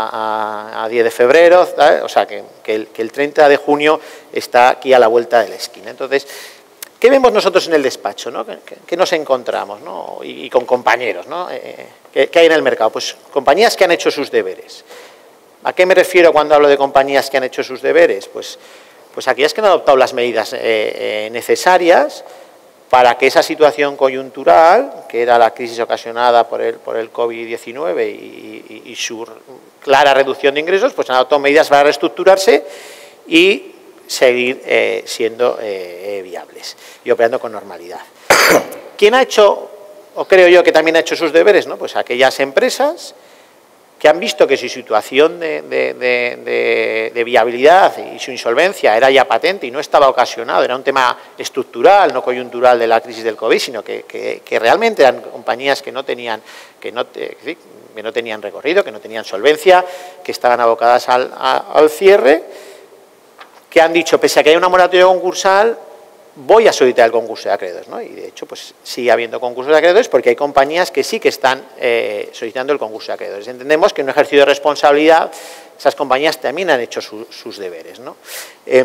a, a, a diez de febrero, ¿sabes? O sea, que, que, el, que el treinta de junio está aquí a la vuelta de la esquina. Entonces, ¿qué vemos nosotros en el despacho, ¿no? ¿Qué, qué nos encontramos, ¿no? y, y con compañeros, ¿no? Eh, ¿qué, ¿Qué hay en el mercado? Pues compañías que han hecho sus deberes. ¿A qué me refiero cuando hablo de compañías que han hecho sus deberes? Pues, pues aquellas que han adoptado las medidas eh, eh, necesarias para que esa situación coyuntural, que era la crisis ocasionada por el, por el COVID diecinueve y, y, y su clara reducción de ingresos, pues han adoptado medidas para reestructurarse y seguir eh, siendo eh, viables y operando con normalidad. ¿Quién ha hecho, o creo yo que también ha hecho sus deberes, ¿no? Pues aquellas empresas que han visto que su situación de, de, de, de, de viabilidad y su insolvencia era ya patente y no estaba ocasionado, era un tema estructural, no coyuntural de la crisis del COVID, sino que, que, que realmente eran compañías que no tenían, que no, que no tenían recorrido, que no tenían solvencia, que estaban abocadas al, a, al cierre, que han dicho, pese a que hay una moratoria concursal, voy a solicitar el concurso de acreedores, ¿no? Y de hecho, pues sigue habiendo concursos de acreedores porque hay compañías que sí que están eh, solicitando el concurso de acreedores. Entendemos que en un ejercicio de responsabilidad esas compañías también han hecho su, sus deberes, ¿no? Eh,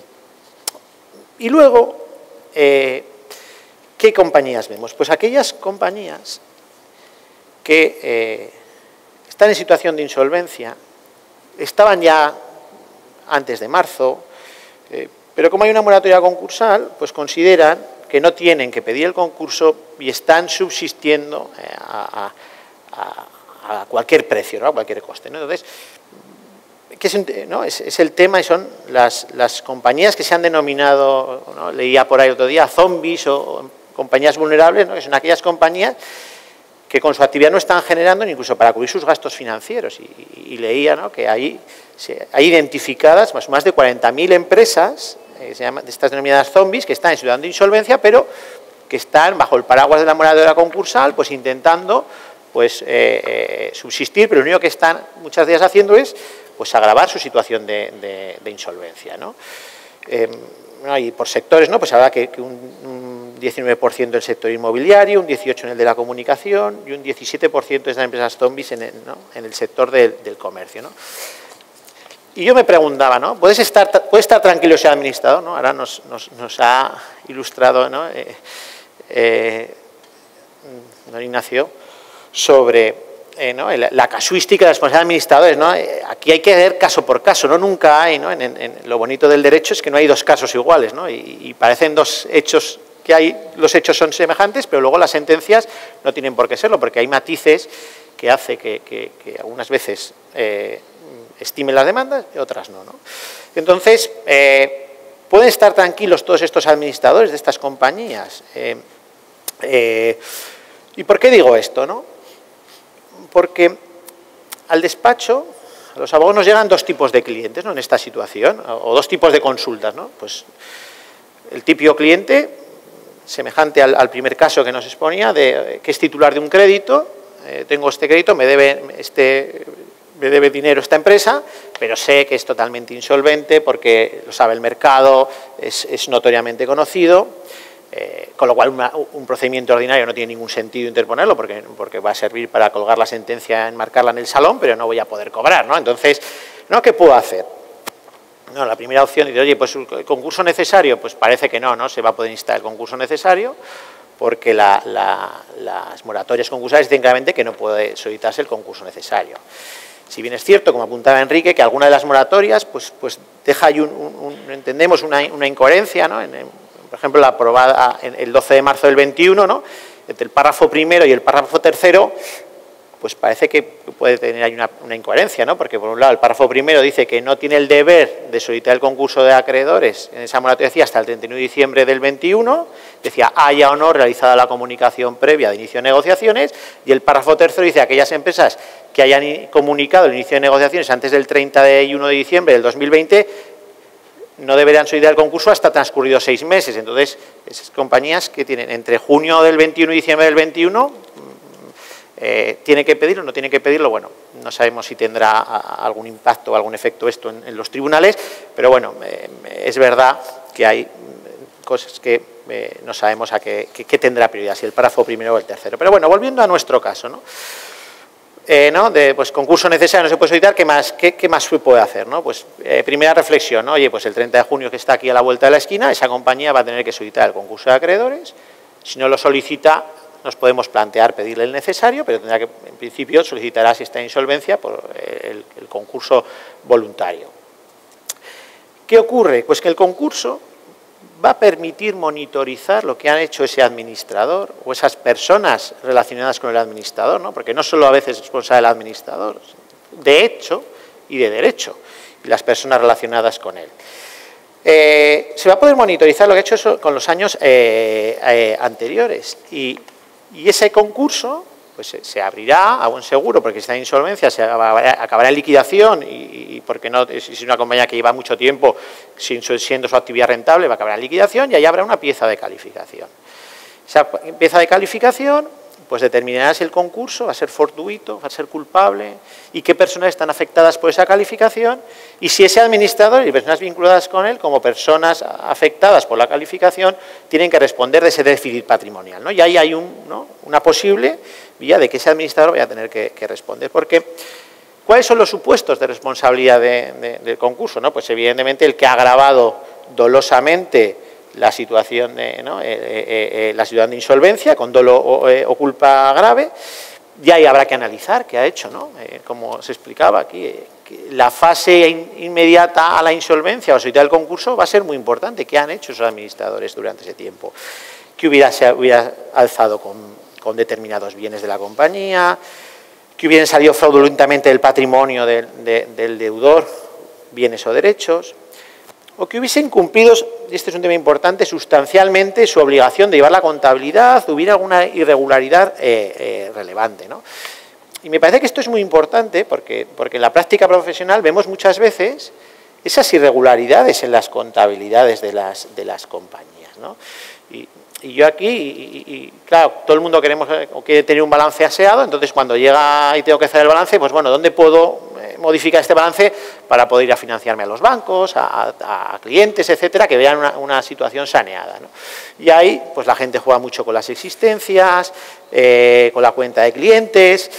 y luego, eh, ¿qué compañías vemos? Pues aquellas compañías que eh, están en situación de insolvencia, estaban ya antes de marzo, eh, pero como hay una moratoria concursal, pues consideran que no tienen que pedir el concurso y están subsistiendo eh, a, a, a cualquier precio, ¿no? A cualquier coste, ¿no? Entonces, ¿qué es, no? es, es el tema y son las, las compañías que se han denominado, ¿no? Leía por ahí otro día, zombies o, o compañías vulnerables, ¿no? Que son aquellas compañías que con su actividad no están generando ni incluso para cubrir sus gastos financieros. Y, y, y leía, ¿no? Que hay, se, hay identificadas más, más de cuarenta mil empresas, eh, se llaman, de estas denominadas zombies, que están en situación de insolvencia, pero que están bajo el paraguas de la moratoria concursal, pues intentando pues, eh, eh, subsistir, pero lo único que están muchas de ellas haciendo es pues, agravar su situación de, de, de insolvencia, ¿no? Eh, y por sectores, ¿no? Pues habrá que, que un, un diecinueve por ciento del sector inmobiliario, un dieciocho por ciento en el de la comunicación y un diecisiete por ciento de esas empresas zombies en el, ¿no? en el sector del, del comercio, ¿no? Y yo me preguntaba, ¿no? ¿Puedes estar, ¿Puede estar tranquilo ese administrador? ¿No? Ahora nos, nos, nos ha ilustrado, ¿no? Eh, eh, don Ignacio sobre eh, ¿no? la, la casuística de los responsables administradores, ¿no? Eh, aquí hay que ver caso por caso, no nunca hay, ¿no? En, en, en lo bonito del derecho es que no hay dos casos iguales, ¿no? Y, y parecen dos hechos que hay, los hechos son semejantes, pero luego las sentencias no tienen por qué serlo, porque hay matices que hace que, que, que algunas veces eh, estimen las demandas y otras no, ¿no? Entonces, eh, ¿pueden estar tranquilos todos estos administradores de estas compañías? Eh, eh, ¿Y por qué digo esto, no? Porque al despacho, a los abogados nos llegan dos tipos de clientes, ¿no? En esta situación, o dos tipos de consultas, ¿no? Pues el típico cliente, semejante al, al primer caso que nos exponía, de que es titular de un crédito, eh, tengo este crédito, me debe, este, me debe dinero esta empresa, pero sé que es totalmente insolvente porque lo sabe el mercado, es, es notoriamente conocido. Eh, con lo cual una, un procedimiento ordinario no tiene ningún sentido interponerlo porque, porque va a servir para colgar la sentencia, enmarcarla en el salón, pero no voy a poder cobrar, ¿no? Entonces, ¿no? ¿Qué puedo hacer? No, la primera opción dice, oye, pues el concurso necesario, pues parece que no, ¿no? Se va a poder instar el concurso necesario porque la, la, las moratorias concursales dicen claramente que no puede solicitarse el concurso necesario. Si bien es cierto, como apuntaba Enrique, que alguna de las moratorias, pues, pues deja ahí, un, un, un, entendemos, una, una incoherencia, ¿no? En, en, por ejemplo, la aprobada el doce de marzo del veintiuno, ¿no? Entre el párrafo primero y el párrafo tercero, pues parece que puede tener ahí una, una incoherencia, ¿no? Porque, por un lado, el párrafo primero dice que no tiene el deber de solicitar el concurso de acreedores, en esa moratoria decía hasta el treinta y uno de diciembre del veintiuno, decía haya o no realizada la comunicación previa de inicio de negociaciones, y el párrafo tercero dice aquellas empresas que hayan comunicado el inicio de negociaciones antes del treinta y uno de diciembre del dos mil veinte no deberán solicitar el concurso hasta transcurridos seis meses. Entonces, esas compañías que tienen entre junio del veintiuno y diciembre del veintiuno, eh, ¿tienen que pedirlo o no tienen que pedirlo? Bueno, no sabemos si tendrá algún impacto o algún efecto esto en, en los tribunales, pero bueno, eh, es verdad que hay cosas que eh, no sabemos a qué, qué, qué tendrá prioridad, si el párrafo primero o el tercero. Pero bueno, volviendo a nuestro caso, ¿no? Eh, ¿no? De pues, concurso necesario no se puede solicitar, ¿qué más, qué, qué más se puede hacer? ¿No? Pues, eh, primera reflexión, ¿no? Oye, pues el treinta de junio que está aquí a la vuelta de la esquina, esa compañía va a tener que solicitar el concurso de acreedores. Si no lo solicita, nos podemos plantear pedirle el necesario, pero tendrá que, en principio, solicitará si está en insolvencia por el, el concurso voluntario. ¿Qué ocurre? Pues que el concurso va a permitir monitorizar lo que ha hecho ese administrador o esas personas relacionadas con el administrador, ¿no? Porque no solo a veces es responsable del administrador, de hecho y de derecho, y las personas relacionadas con él. Eh, se va a poder monitorizar lo que ha hecho eso con los años eh, eh, anteriores y, y ese concurso pues se, se abrirá a buen seguro porque si está en insolvencia se acabará en liquidación y, y porque no, si es una compañía que lleva mucho tiempo sin, siendo su actividad rentable va a acabar en liquidación y ahí habrá una pieza de calificación. Esa pieza de calificación pues determinará si el concurso va a ser fortuito, va a ser culpable y qué personas están afectadas por esa calificación y si ese administrador y personas vinculadas con él como personas afectadas por la calificación tienen que responder de ese déficit patrimonial, ¿no? Y ahí hay un, ¿no? una posible vía de que ese administrador vaya a tener que, que responder. Porque, ¿cuáles son los supuestos de responsabilidad de, de, del concurso? ¿No? Pues evidentemente el que ha agravado dolosamente la situación de, ¿no? eh, eh, eh, la situación de insolvencia con dolo o, eh, o culpa grave, y ahí habrá que analizar qué ha hecho, ¿no? Eh, como se explicaba aquí, eh, que la fase in, inmediata a la insolvencia o solicitar el concurso va a ser muy importante. ¿Qué han hecho esos administradores durante ese tiempo? ¿Qué hubiera, se hubiera alzado con, con determinados bienes de la compañía? ¿Que hubieran salido fraudulentamente del patrimonio del, de, del deudor, bienes o derechos? O que hubiesen cumplido, y este es un tema importante, sustancialmente su obligación de llevar la contabilidad, hubiera alguna irregularidad eh, eh, relevante, ¿no? Y me parece que esto es muy importante porque, porque en la práctica profesional vemos muchas veces esas irregularidades en las contabilidades de las, de las compañías, ¿no? Y, y yo aquí, y, y, y claro, todo el mundo queremos o quiere tener un balance aseado, entonces cuando llega y tengo que hacer el balance, pues bueno, ¿dónde puedo modificar este balance para poder ir a financiarme a los bancos, a, a, a clientes, etcétera, que vean una, una situación saneada, ¿no? Y ahí, pues la gente juega mucho con las existencias, eh, con la cuenta de clientes.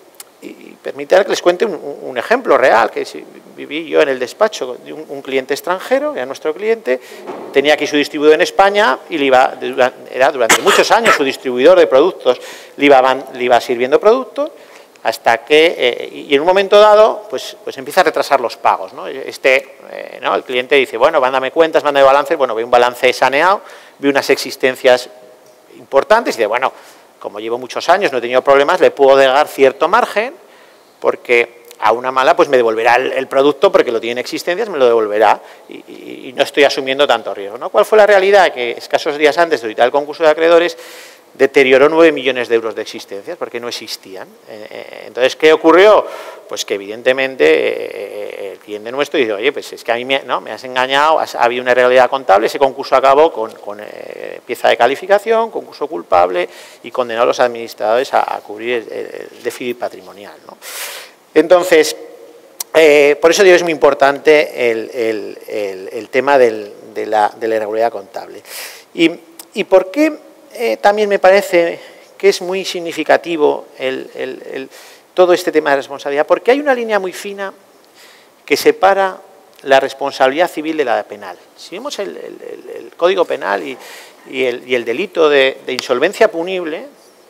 Y permitir que les cuente un, un ejemplo real, que viví yo en el despacho de un, un cliente extranjero, era nuestro cliente, tenía aquí su distribuidor en España y le iba, era durante muchos años su distribuidor de productos, le iba, le iba sirviendo productos, hasta que, eh, y en un momento dado, pues, pues empieza a retrasar los pagos, ¿no? Este, eh, ¿no? El cliente dice, bueno, mándame cuentas, mándame balances, bueno, ve un balance saneado, ve unas existencias importantes y dice, bueno, como llevo muchos años, no he tenido problemas, le puedo dejar cierto margen, porque a una mala pues me devolverá el, el producto, porque lo tiene en existencias, me lo devolverá y, y, y no estoy asumiendo tanto riesgo, ¿no? ¿Cuál fue la realidad? Que escasos días antes de auditar el concurso de acreedores, deterioró nueve millones de euros de existencias porque no existían. Entonces, ¿qué ocurrió? Pues que evidentemente el cliente nuestro dice, oye, pues es que a mí me, ¿no? me has engañado, has, había una irregularidad contable, ese concurso acabó con, con eh, pieza de calificación, concurso culpable y condenó a los administradores a, a cubrir el, el déficit patrimonial, ¿no? Entonces, eh, por eso digo, es muy importante el, el, el, el tema del, de, la, de la irregularidad contable. ¿Y, y por qué? Eh, también me parece que es muy significativo el, el, el, todo este tema de responsabilidad, porque hay una línea muy fina que separa la responsabilidad civil de la penal. Si vemos el, el, el Código Penal y, y, el, y el delito de, de insolvencia punible,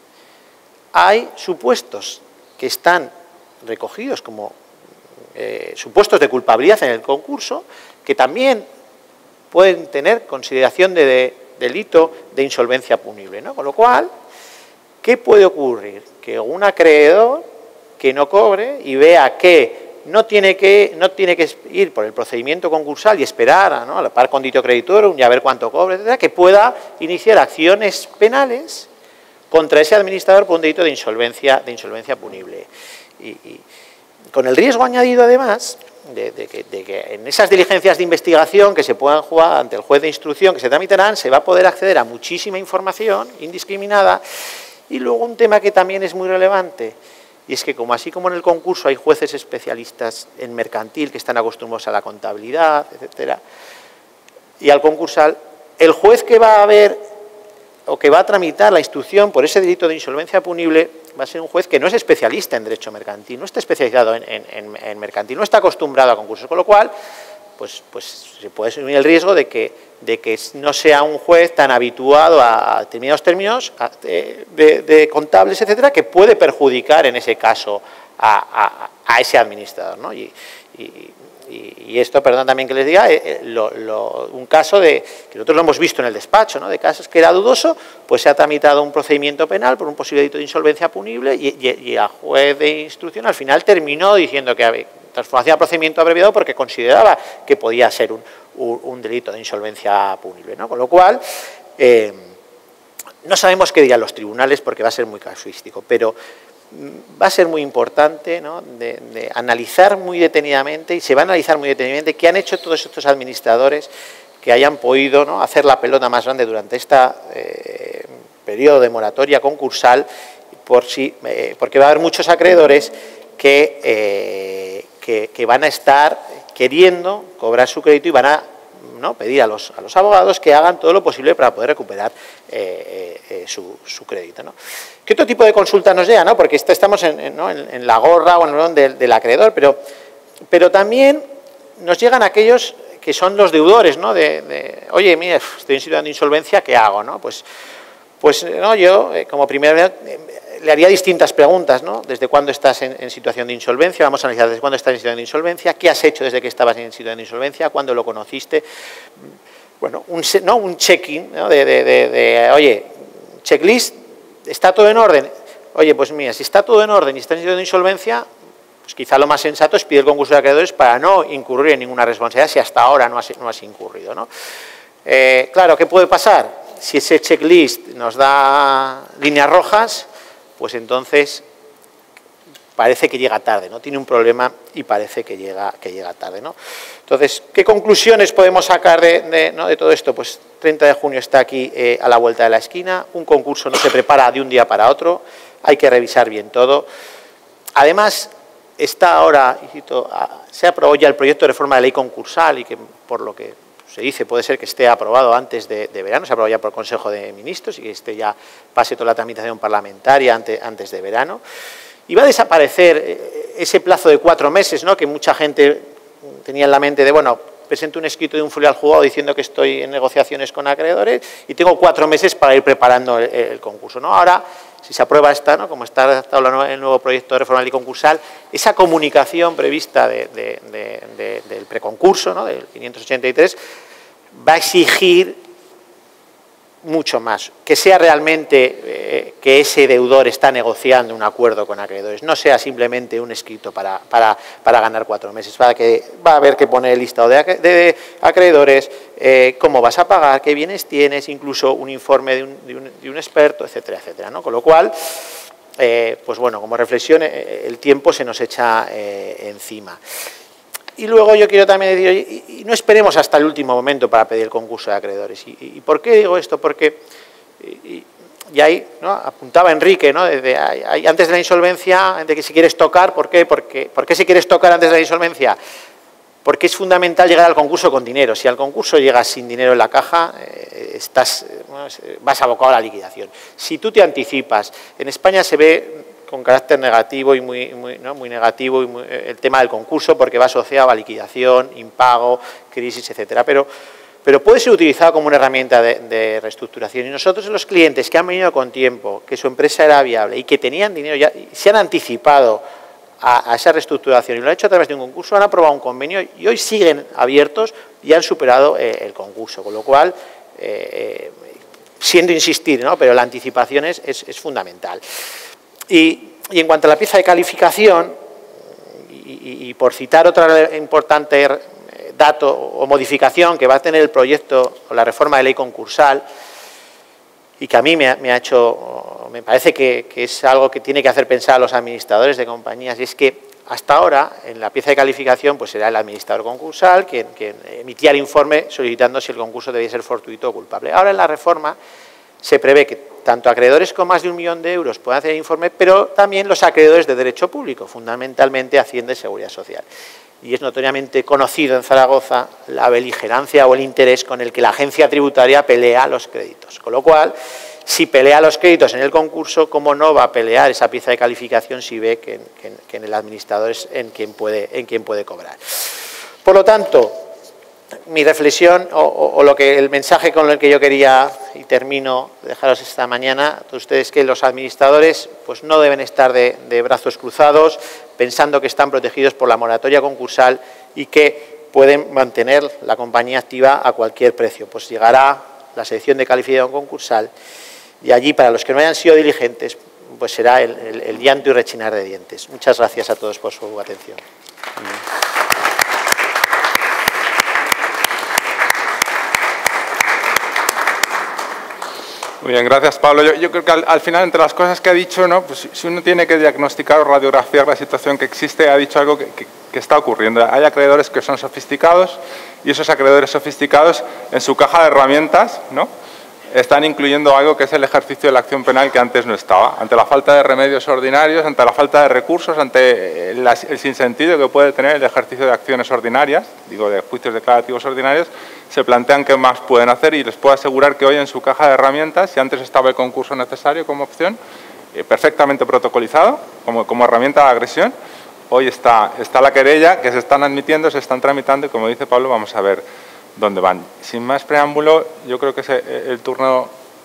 hay supuestos que están recogidos como eh, supuestos de culpabilidad en el concurso, que también pueden tener consideración de, de delito de insolvencia punible, ¿no? Con lo cual, ¿qué puede ocurrir? Que un acreedor que no cobre y vea que no tiene que, no tiene que ir por el procedimiento concursal y esperar a, ¿no? a la par conditio creditorum y a ver cuánto cobre, etcétera, que pueda iniciar acciones penales contra ese administrador por un delito de insolvencia, de insolvencia punible. Y, y con el riesgo añadido, además, De, de, que, de que en esas diligencias de investigación que se puedan jugar ante el juez de instrucción que se tramitarán, se va a poder acceder a muchísima información indiscriminada. Y luego un tema que también es muy relevante, y es que como así como en el concurso hay jueces especialistas en mercantil que están acostumbrados a la contabilidad, etcétera, y al concursal, el juez que va a ver o que va a tramitar la instrucción por ese delito de insolvencia punible va a ser un juez que no es especialista en derecho mercantil, no está especializado en, en, en mercantil, no está acostumbrado a concursos, con lo cual pues, pues se puede asumir el riesgo de que, de que no sea un juez tan habituado a determinados términos de, de, de contables, etcétera, que puede perjudicar en ese caso a, a, a ese administrador, ¿no? Y, y, y esto, perdón también que les diga, eh, lo, lo, un caso de, que nosotros lo hemos visto en el despacho, ¿no? De casos que era dudoso, pues se ha tramitado un procedimiento penal por un posible delito de insolvencia punible y, y, y el juez de instrucción al final terminó diciendo que había transformación a procedimiento abreviado porque consideraba que podía ser un, un, un delito de insolvencia punible, ¿no? Con lo cual, eh, no sabemos qué dirán los tribunales porque va a ser muy casuístico, pero va a ser muy importante, ¿no? de, de analizar muy detenidamente, y se va a analizar muy detenidamente qué han hecho todos estos administradores que hayan podido, ¿no? hacer la pelota más grande durante este eh, periodo de moratoria concursal por si, eh, porque va a haber muchos acreedores que, eh, que, que van a estar queriendo cobrar su crédito y van a, ¿no?, pedir a los, a los abogados que hagan todo lo posible para poder recuperar eh, eh, su, su crédito, ¿no? ¿Qué otro tipo de consulta nos llega, ¿no? Porque estamos en, en, ¿no? en, en la gorra o en el del, del acreedor, pero, pero también nos llegan aquellos que son los deudores, ¿no? De, de oye, mira, estoy en situación de insolvencia, ¿qué hago, no? Pues, pues no, yo, eh, como primero, eh, le haría distintas preguntas, ¿no? ¿Desde cuándo estás en, en situación de insolvencia? Vamos a analizar desde cuándo estás en situación de insolvencia, qué has hecho desde que estabas en situación de insolvencia, cuándo lo conociste. Bueno, un, ¿no? un check-in, ¿no? de, de, de, de, oye, checklist, ¿está todo en orden? Oye, pues mira, si está todo en orden y está en situación de insolvencia, pues quizá lo más sensato es pedir el concurso de acreedores para no incurrir en ninguna responsabilidad si hasta ahora no has, no has incurrido, ¿no? Eh, claro, ¿qué puede pasar? Si ese checklist nos da líneas rojas, pues entonces parece que llega tarde, ¿no? Tiene un problema y parece que llega, que llega tarde, ¿no? Entonces, ¿qué conclusiones podemos sacar de, de, ¿no? de todo esto? Pues treinta de junio está aquí eh, a la vuelta de la esquina, un concurso no se prepara de un día para otro, hay que revisar bien todo. Además, está ahora, se aprobó ya el proyecto de reforma de ley concursal y que por lo que se dice puede ser que esté aprobado antes de, de verano, se aprobó ya por el Consejo de Ministros y que este ya pase toda la tramitación parlamentaria antes, antes de verano. Y va a desaparecer ese plazo de cuatro meses, ¿no?, que mucha gente tenía en la mente de, bueno, presento un escrito de un folio al juzgado diciendo que estoy en negociaciones con acreedores y tengo cuatro meses para ir preparando el, el concurso, ¿no? Ahora, si se aprueba esta, ¿no?, como está adaptado la nueva, el nuevo proyecto de reforma de ley concursal, esa comunicación prevista de, de, de, de, del preconcurso, ¿no?, del quinientos ochenta y tres, va a exigir mucho más, que sea realmente eh, que ese deudor está negociando un acuerdo con acreedores, no sea simplemente un escrito para, para, para ganar cuatro meses, para que va a haber que poner el listado de, de acreedores, eh, cómo vas a pagar, qué bienes tienes, incluso un informe de un, de un, de un experto, etcétera, etcétera, ¿no? Con lo cual, eh, pues bueno, como reflexión, eh, el tiempo se nos echa eh, encima. Y luego yo quiero también decir, oye, y no esperemos hasta el último momento para pedir el concurso de acreedores. ¿Y, y por qué digo esto? Porque, y, y ahí, ¿no?, apuntaba Enrique, ¿no?, desde, ahí, antes de la insolvencia, de que si quieres tocar, ¿por qué? Porque, ¿por qué si quieres tocar antes de la insolvencia? Porque es fundamental llegar al concurso con dinero. Si al concurso llegas sin dinero en la caja, eh, estás, bueno, vas abocado a la liquidación. Si tú te anticipas, en España se ve con carácter negativo y muy, muy, ¿no?, muy negativo y muy, el tema del concurso porque va asociado a liquidación, impago, crisis, etcétera. Pero, pero puede ser utilizado como una herramienta de, de reestructuración. Y nosotros, los clientes que han venido con tiempo, que su empresa era viable y que tenían dinero, ya se han anticipado a, a esa reestructuración y lo han hecho a través de un concurso, han aprobado un convenio y hoy siguen abiertos y han superado eh, el concurso. Con lo cual, eh, siento insistir, ¿no?, pero la anticipación es, es, es fundamental. Y, y en cuanto a la pieza de calificación, y, y, y por citar otro importante dato o modificación que va a tener el proyecto o la reforma de ley concursal, y que a mí me ha, me ha hecho, me parece que, que es algo que tiene que hacer pensar a los administradores de compañías, y es que hasta ahora, en la pieza de calificación, pues era el administrador concursal quien, quien emitía el informe solicitando si el concurso debía ser fortuito o culpable. Ahora en la reforma se prevé que tanto acreedores con más de un millón de euros puedan hacer el informe, pero también los acreedores de derecho público, fundamentalmente Hacienda y Seguridad Social. Y es notoriamente conocido en Zaragoza la beligerancia o el interés con el que la agencia tributaria pelea los créditos. Con lo cual, si pelea los créditos en el concurso, ¿cómo no va a pelear esa pieza de calificación si ve que, que, que en el administrador es en quien puede, en quien puede cobrar? Por lo tanto, mi reflexión o, o, o lo que el mensaje con el que yo quería, y termino, dejaros esta mañana, a todos ustedes, que los administradores pues no deben estar de, de brazos cruzados pensando que están protegidos por la moratoria concursal y que pueden mantener la compañía activa a cualquier precio. Pues llegará la sección de calificación concursal y allí, para los que no hayan sido diligentes, pues será el, el, el llanto y rechinar de dientes. Muchas gracias a todos por su atención. Muy bien, gracias, Pablo. Yo, yo creo que al, al final, entre las cosas que ha dicho, ¿no?, pues si uno tiene que diagnosticar o radiografiar la situación que existe, ha dicho algo que, que, que está ocurriendo. Hay acreedores que son sofisticados y esos acreedores sofisticados en su caja de herramientas, ¿no?, están incluyendo algo que es el ejercicio de la acción penal que antes no estaba. Ante la falta de remedios ordinarios, ante la falta de recursos, ante el, el sinsentido que puede tener el ejercicio de acciones ordinarias, digo de juicios declarativos ordinarios, se plantean qué más pueden hacer y les puedo asegurar que hoy en su caja de herramientas, si antes estaba el concurso necesario como opción, eh, perfectamente protocolizado como, como herramienta de agresión, hoy está, está la querella, que se están admitiendo, se están tramitando y como dice Pablo, vamos a ver dónde van. Sin más preámbulo, yo creo que es el turno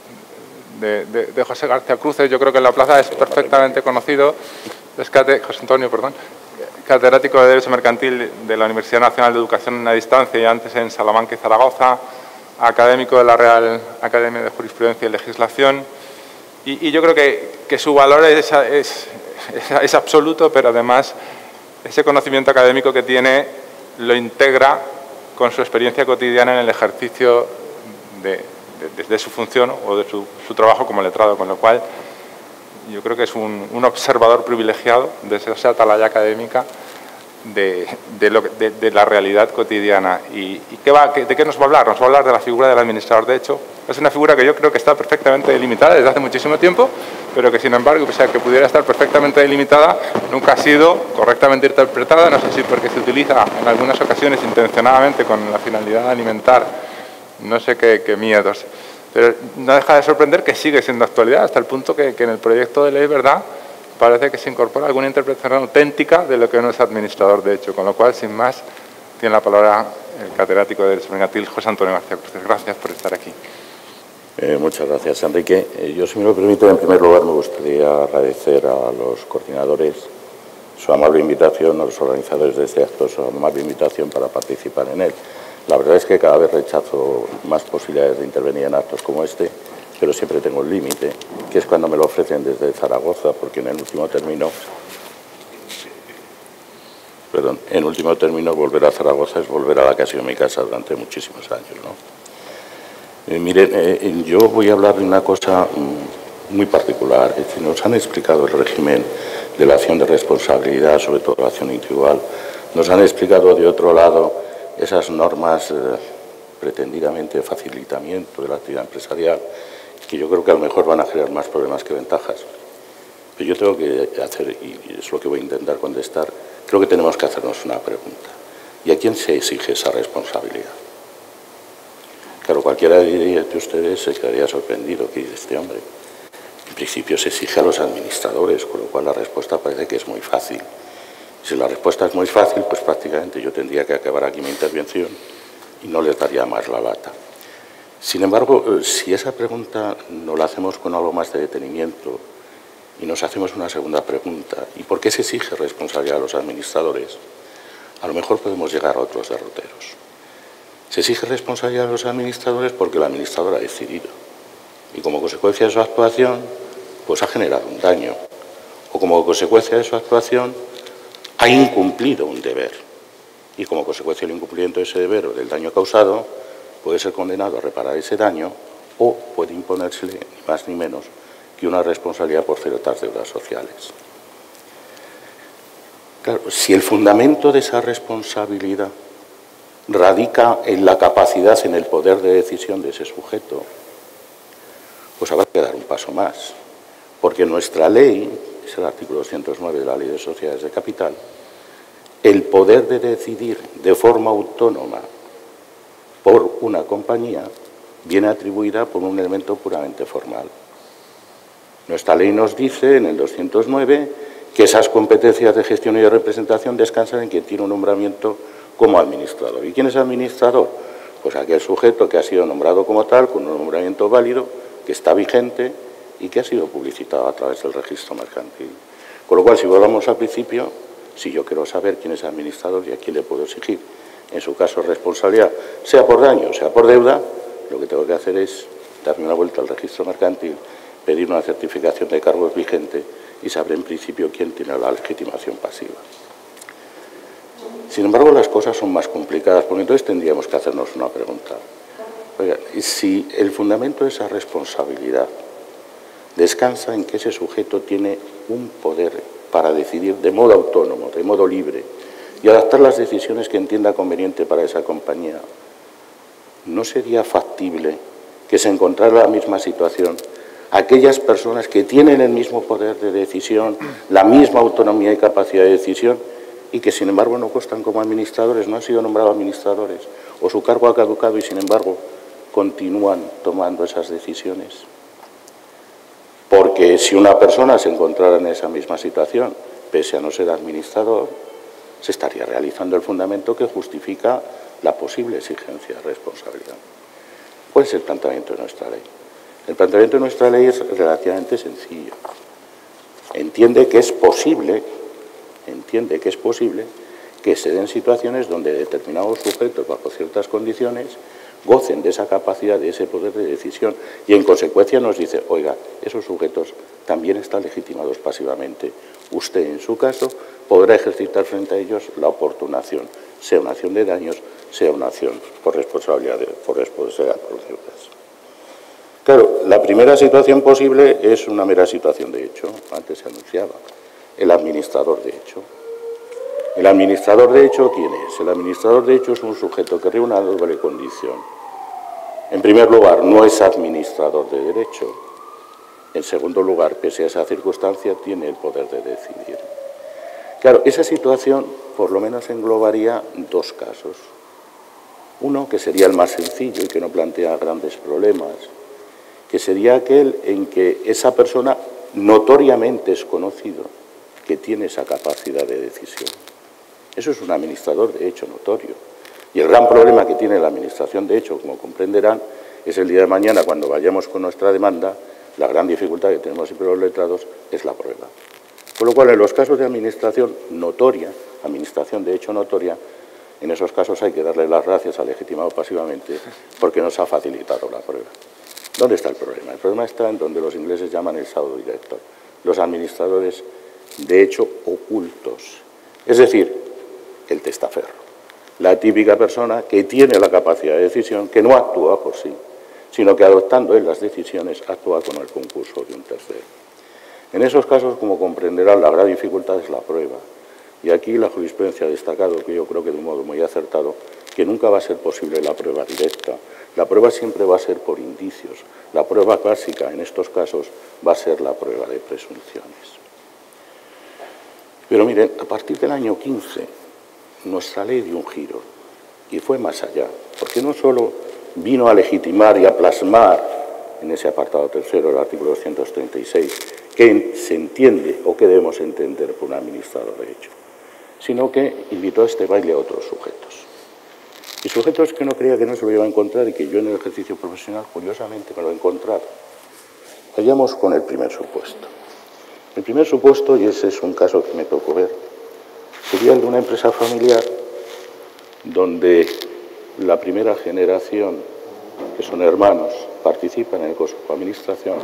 de, de, de José García Cruces. Yo creo que en la plaza es perfectamente conocido, es cate, José Antonio, perdón, catedrático de Derecho Mercantil de la Universidad Nacional de Educación a Distancia y antes en Salamanca y Zaragoza, académico de la Real Academia de Jurisprudencia y Legislación. Y, y yo creo que, que su valor es, es, es, es absoluto, pero además ese conocimiento académico que tiene lo integra con su experiencia cotidiana en el ejercicio de, de, de su función o de su, su trabajo como letrado, con lo cual yo creo que es un, un observador privilegiado de esa atalaya académica de, de, lo, de, de la realidad cotidiana. ¿Y, y qué va, qué, de qué nos va a hablar? Nos va a hablar de la figura del administrador. De hecho, es una figura que yo creo que está perfectamente delimitada desde hace muchísimo tiempo, pero que sin embargo, pese a que pudiera estar perfectamente delimitada, nunca ha sido correctamente interpretada, no sé si porque se utiliza en algunas ocasiones intencionadamente con la finalidad de alimentar no sé qué, qué miedos. Pero no deja de sorprender que sigue siendo actualidad, hasta el punto que, que en el proyecto de ley, ¿verdad?, parece que se incorpora alguna interpretación auténtica de lo que no es administrador de hecho, con lo cual, sin más, tiene la palabra el catedrático de Derecho Mercantil, José Antonio García Cruces. Gracias por estar aquí. Eh, muchas gracias, Enrique. Eh, yo, si me lo permite, en primer lugar me gustaría agradecer a los coordinadores su amable invitación, a los organizadores de este acto, su amable invitación para participar en él. La verdad es que cada vez rechazo más posibilidades de intervenir en actos como este, pero siempre tengo un límite, que es cuando me lo ofrecen desde Zaragoza, porque en el último término, perdón, en último término volver a Zaragoza es volver a la que ha sido mi casa durante muchísimos años, ¿no? Eh, miren, eh, yo voy a hablar de una cosa mmm, muy particular. Es decir, nos han explicado el régimen de la acción de responsabilidad, sobre todo la acción individual. Nos han explicado de otro lado esas normas eh, pretendidamente de facilitamiento de la actividad empresarial, que yo creo que a lo mejor van a generar más problemas que ventajas. Pero yo tengo que hacer, y es lo que voy a intentar contestar, creo que tenemos que hacernos una pregunta. ¿Y a quién se exige esa responsabilidad? Claro, cualquiera de ustedes se quedaría sorprendido que dice este hombre. En principio se exige a los administradores, con lo cual la respuesta parece que es muy fácil. Si la respuesta es muy fácil, pues prácticamente yo tendría que acabar aquí mi intervención y no les daría más la lata. Sin embargo, si esa pregunta no la hacemos con algo más de detenimiento y nos hacemos una segunda pregunta, ¿y por qué se exige responsabilidad a los administradores? A lo mejor podemos llegar a otros derroteros. Se exige responsabilidad a los administradores porque el administrador ha decidido y como consecuencia de su actuación, pues ha generado un daño o como consecuencia de su actuación ha incumplido un deber y como consecuencia del incumplimiento de ese deber o del daño causado puede ser condenado a reparar ese daño o puede imponérsele ni más ni menos que una responsabilidad por ciertas deudas sociales. Claro, si el fundamento de esa responsabilidad radica en la capacidad, en el poder de decisión de ese sujeto, pues habrá que dar un paso más, porque nuestra ley, es el artículo doscientos nueve de la Ley de Sociedades de Capital, el poder de decidir de forma autónoma por una compañía viene atribuida por un elemento puramente formal. Nuestra ley nos dice, en el doscientos nueve, que esas competencias de gestión y de representación descansan en quien tiene un nombramiento como administrador. ¿Y quién es administrador? Pues aquel sujeto que ha sido nombrado como tal, con un nombramiento válido, que está vigente y que ha sido publicitado a través del registro mercantil. Con lo cual, si volvamos al principio, si yo quiero saber quién es administrador y a quién le puedo exigir, en su caso, responsabilidad, sea por daño, sea por deuda, lo que tengo que hacer es darme una vuelta al registro mercantil, pedir una certificación de cargos vigente y saber en principio quién tiene la legitimación pasiva. Sin embargo, las cosas son más complicadas, porque entonces tendríamos que hacernos una pregunta. Oiga, si el fundamento de esa responsabilidad descansa en que ese sujeto tiene un poder para decidir de modo autónomo, de modo libre, y adaptar las decisiones que entienda conveniente para esa compañía, ¿no sería factible que que se encontrara en la misma situación aquellas personas que tienen el mismo poder de decisión, la misma autonomía y capacidad de decisión, y que sin embargo no constan como administradores, no han sido nombrados administradores, o su cargo ha caducado y sin embargo continúan tomando esas decisiones? Porque si una persona se encontrara en esa misma situación, pese a no ser administrador, se estaría realizando el fundamento que justifica la posible exigencia de responsabilidad. ¿Cuál es el planteamiento de nuestra ley? El planteamiento de nuestra ley es relativamente sencillo. Entiende que es posible, entiende que es posible que se den situaciones donde determinados sujetos, bajo ciertas condiciones, gocen de esa capacidad, de ese poder de decisión, y en consecuencia nos dice, oiga, esos sujetos también están legitimados pasivamente. Usted, en su caso, podrá ejercitar frente a ellos la oportuna acción, sea una acción de daños, sea una acción por responsabilidad, de, por responsabilidad por deudas. Claro, la primera situación posible es una mera situación de hecho, antes se anunciaba, el administrador de hecho. ¿El administrador de hecho quién es? El administrador de hecho es un sujeto que reúne una doble condición. En primer lugar, no es administrador de derecho. En segundo lugar, pese a esa circunstancia, tiene el poder de decidir. Claro, esa situación por lo menos englobaría dos casos. Uno, que sería el más sencillo y que no plantea grandes problemas, que sería aquel en que esa persona notoriamente es conocido que tiene esa capacidad de decisión. Eso es un administrador de hecho notorio. Y el gran problema que tiene la administración de hecho, como comprenderán, es el día de mañana, cuando vayamos con nuestra demanda, la gran dificultad que tenemos siempre los letrados es la prueba. Con lo cual, en los casos de administración notoria, administración de hecho notoria, en esos casos hay que darle las gracias al legitimado pasivamente porque nos ha facilitado la prueba. ¿Dónde está el problema? El problema está en donde los ingleses llaman el pseudo director, los administradores de hecho ocultos. Es decir, el testaferro, la típica persona que tiene la capacidad de decisión, que no actúa por sí, sino que adoptando él las decisiones actúa con el concurso de un tercero. En esos casos, como comprenderán, la gran dificultad es la prueba. Y aquí la jurisprudencia ha destacado, que yo creo que de un modo muy acertado, que nunca va a ser posible la prueba directa. La prueba siempre va a ser por indicios. La prueba clásica en estos casos va a ser la prueba de presunciones. Pero miren, a partir del año quince, nuestra ley dio un giro y fue más allá, porque no solo vino a legitimar y a plasmar en ese apartado tercero del artículo doscientos treinta y seis que se entiende o que debemos entender por un administrador de hecho, sino que invitó a este baile a otros sujetos. Y sujetos que no creía que no se lo iba a encontrar y que yo en el ejercicio profesional, curiosamente, me lo he encontrado. Vayamos con el primer supuesto. El primer supuesto, y ese es un caso que me tocó ver, sería el de una empresa familiar donde la primera generación, que son hermanos, participan en el consejo de administración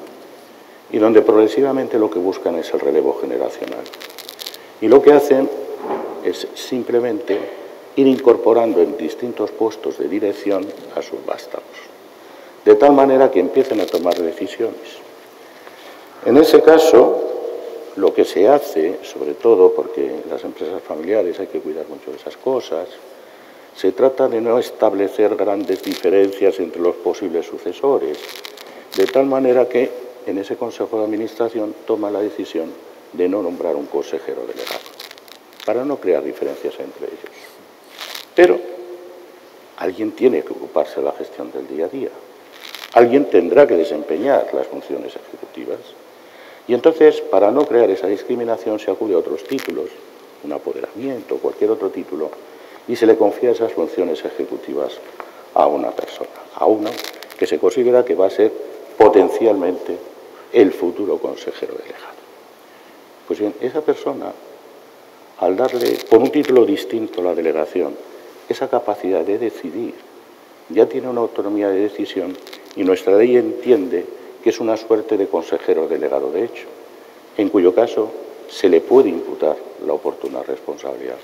y donde progresivamente lo que buscan es el relevo generacional. Y lo que hacen es simplemente ir incorporando en distintos puestos de dirección a sus vástagos, de tal manera que empiecen a tomar decisiones. En ese caso, lo que se hace, sobre todo porque en las empresas familiares hay que cuidar mucho de esas cosas, se trata de no establecer grandes diferencias entre los posibles sucesores, de tal manera que en ese consejo de administración toma la decisión de no nombrar un consejero delegado, para no crear diferencias entre ellos. Pero alguien tiene que ocuparse de la gestión del día a día, alguien tendrá que desempeñar las funciones ejecutivas. Y entonces, para no crear esa discriminación, se acude a otros títulos, un apoderamiento, cualquier otro título, y se le confía esas funciones ejecutivas a una persona, a uno que se considera que va a ser potencialmente el futuro consejero delegado. Pues bien, esa persona, al darle, por un título distinto a la delegación, esa capacidad de decidir, ya tiene una autonomía de decisión y nuestra ley entiende que es una suerte de consejero delegado de hecho, en cuyo caso se le puede imputar la oportuna responsabilidad.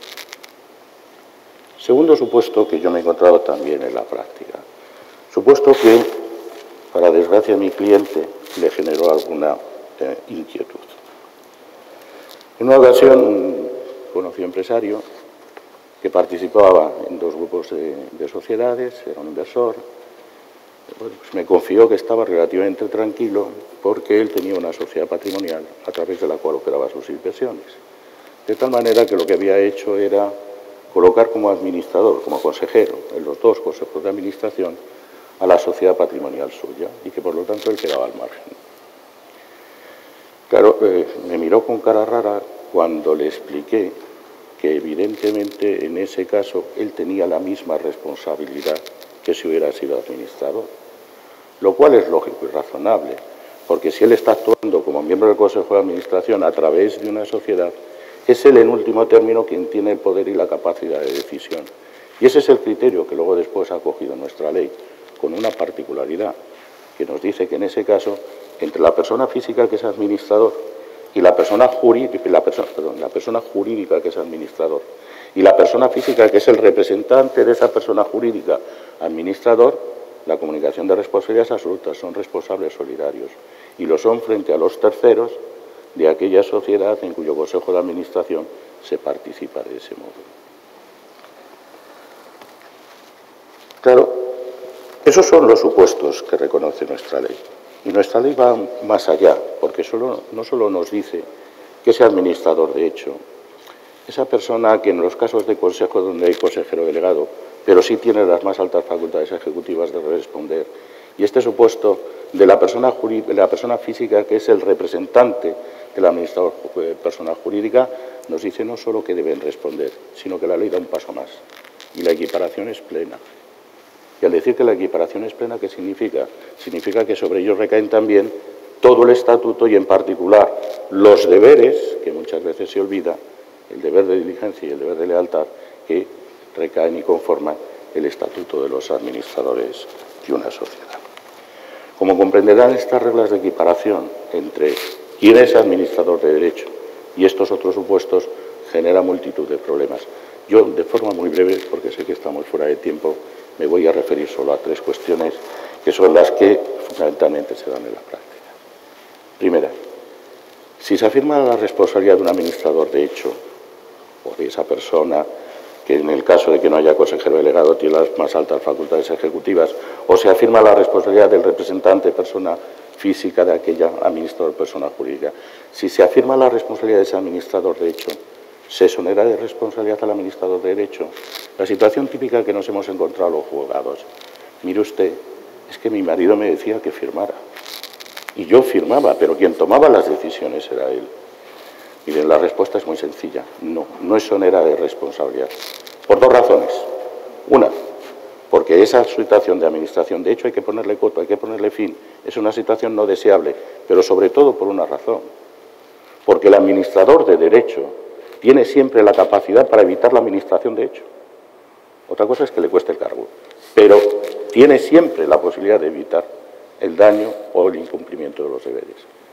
Segundo supuesto que yo me he encontrado también en la práctica, supuesto que, para desgracia de mi cliente, le generó alguna eh, inquietud. En una ocasión, un conocido empresario que participaba en dos grupos de, de sociedades, era un inversor, bueno, pues me confió que estaba relativamente tranquilo porque él tenía una sociedad patrimonial a través de la cual operaba sus inversiones. De tal manera que lo que había hecho era colocar como administrador, como consejero, en los dos consejos de administración, a la sociedad patrimonial suya y que por lo tanto él quedaba al margen. Claro, eh, me miró con cara rara cuando le expliqué que evidentemente en ese caso él tenía la misma responsabilidad que si hubiera sido administrador, lo cual es lógico y razonable, porque si él está actuando como miembro del Consejo de Administración a través de una sociedad, es él en último término quien tiene el poder y la capacidad de decisión. Y ese es el criterio que luego después ha acogido nuestra ley, con una particularidad que nos dice que en ese caso, entre la persona física que es administrador y la persona jurídica, la persona, perdón, la persona jurídica que es administrador y la persona física que es el representante de esa persona jurídica administrador, la comunicación de responsabilidades absolutas, son responsables solidarios y lo son frente a los terceros de aquella sociedad en cuyo Consejo de Administración se participa de ese modo. Claro, esos son los supuestos que reconoce nuestra ley. Y nuestra ley va más allá, porque solo, no solo nos dice que ese administrador de hecho, esa persona que en los casos de consejo donde hay consejero delegado, pero sí tiene las más altas facultades ejecutivas de responder, y este supuesto de la persona, de la persona física que es el representante del administrador persona jurídica, nos dice no solo que deben responder, sino que la ley da un paso más, y la equiparación es plena. Y al decir que la equiparación es plena, ¿qué significa? Significa que sobre ellos recaen también todo el estatuto y en particular los deberes, que muchas veces se olvida, el deber de diligencia y el deber de lealtad, que recaen y conforman el estatuto de los administradores de una sociedad. Como comprenderán, estas reglas de equiparación entre quién es administrador de derecho y estos otros supuestos genera multitud de problemas. Yo, de forma muy breve, porque sé que estamos fuera de tiempo, me voy a referir solo a tres cuestiones que son las que fundamentalmente se dan en la práctica. Primera, si se afirma la responsabilidad de un administrador de hecho o de esa persona que en el caso de que no haya consejero delegado tiene las más altas facultades ejecutivas, o se afirma la responsabilidad del representante persona física de aquella administrador persona jurídica. Si se afirma la responsabilidad de ese administrador de hecho, ¿se exonera de responsabilidad al administrador de derecho? La situación típica que nos hemos encontrado los juzgados. Mire usted, es que mi marido me decía que firmara. Y yo firmaba, pero quien tomaba las decisiones era él. Miren, la respuesta es muy sencilla. No, no exonera de responsabilidad. Por dos razones. Una, porque esa situación de administración, de hecho, hay que ponerle coto, hay que ponerle fin. Es una situación no deseable, pero sobre todo por una razón. Porque el administrador de derecho tiene siempre la capacidad para evitar la administración de hecho. Otra cosa es que le cueste el cargo, pero tiene siempre la posibilidad de evitar el daño o el incumplimiento de los deberes.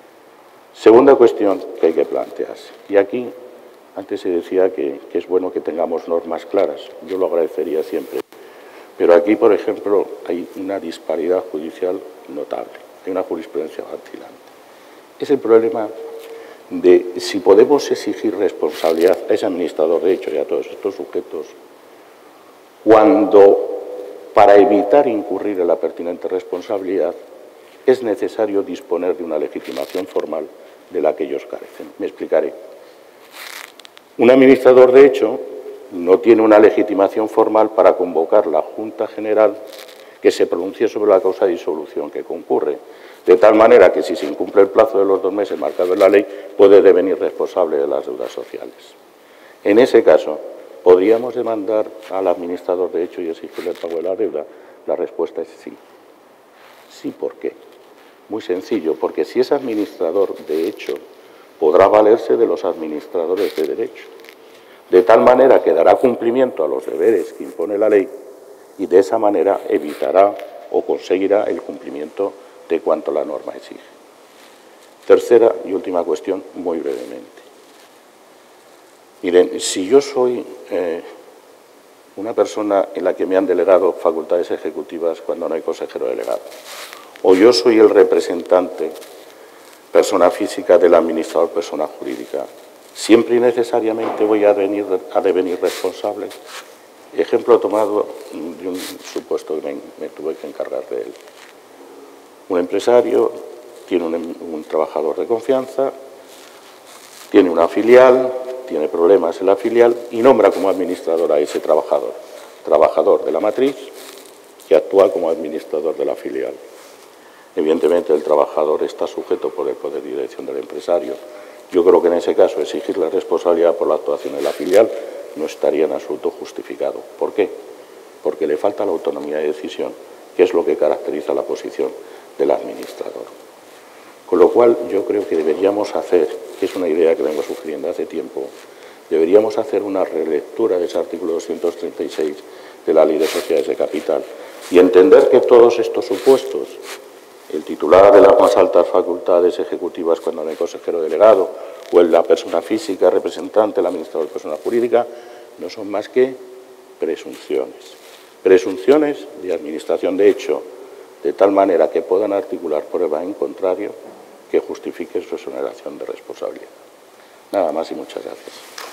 Segunda cuestión que hay que plantearse, y aquí antes se decía que, que es bueno que tengamos normas claras, yo lo agradecería siempre, pero aquí, por ejemplo, hay una disparidad judicial notable, hay una jurisprudencia vacilante. Es el problema de si podemos exigir responsabilidad a ese administrador de hecho y a todos estos sujetos cuando, para evitar incurrir en la pertinente responsabilidad, es necesario disponer de una legitimación formal de la que ellos carecen. Me explicaré. Un administrador de hecho no tiene una legitimación formal para convocar la Junta General que se pronuncie sobre la causa de disolución que concurre, de tal manera que si se incumple el plazo de los dos meses marcado en la ley, puede devenir responsable de las deudas sociales. En ese caso, ¿podríamos demandar al administrador de hecho y exigirle el pago de la deuda? La respuesta es sí. Sí, ¿por qué? Muy sencillo, porque si es administrador de hecho, podrá valerse de los administradores de derecho, de tal manera que dará cumplimiento a los deberes que impone la ley y de esa manera evitará o conseguirá el cumplimiento de cuanto la norma exige. Tercera y última cuestión, muy brevemente. Miren, si yo soy eh, una persona en la que me han delegado facultades ejecutivas cuando no hay consejero delegado, o yo soy el representante, persona física del administrador, persona jurídica, ¿siempre y necesariamente voy a, venir, a devenir responsable? Ejemplo tomado de un supuesto que me, me tuve que encargar de él. Un empresario tiene un, un trabajador de confianza, tiene una filial, tiene problemas en la filial y nombra como administrador a ese trabajador, trabajador de la matriz, que actúa como administrador de la filial. Evidentemente, el trabajador está sujeto por el poder de dirección del empresario. Yo creo que en ese caso exigir la responsabilidad por la actuación de la filial no estaría en absoluto justificado. ¿Por qué? Porque le falta la autonomía de decisión, que es lo que caracteriza la posición del administrador. Con lo cual, yo creo que deberíamos hacer, que es una idea que vengo sugiriendo hace tiempo, deberíamos hacer una relectura de ese artículo doscientos treinta y seis de la Ley de Sociedades de Capital y entender que todos estos supuestos, el titular de las más altas facultades ejecutivas cuando no hay consejero delegado o la persona física representante, el administrador de persona jurídica, no son más que presunciones. Presunciones de administración de hecho, de tal manera que puedan articular prueba en contrario que justifique su exoneración de responsabilidad. Nada más y muchas gracias.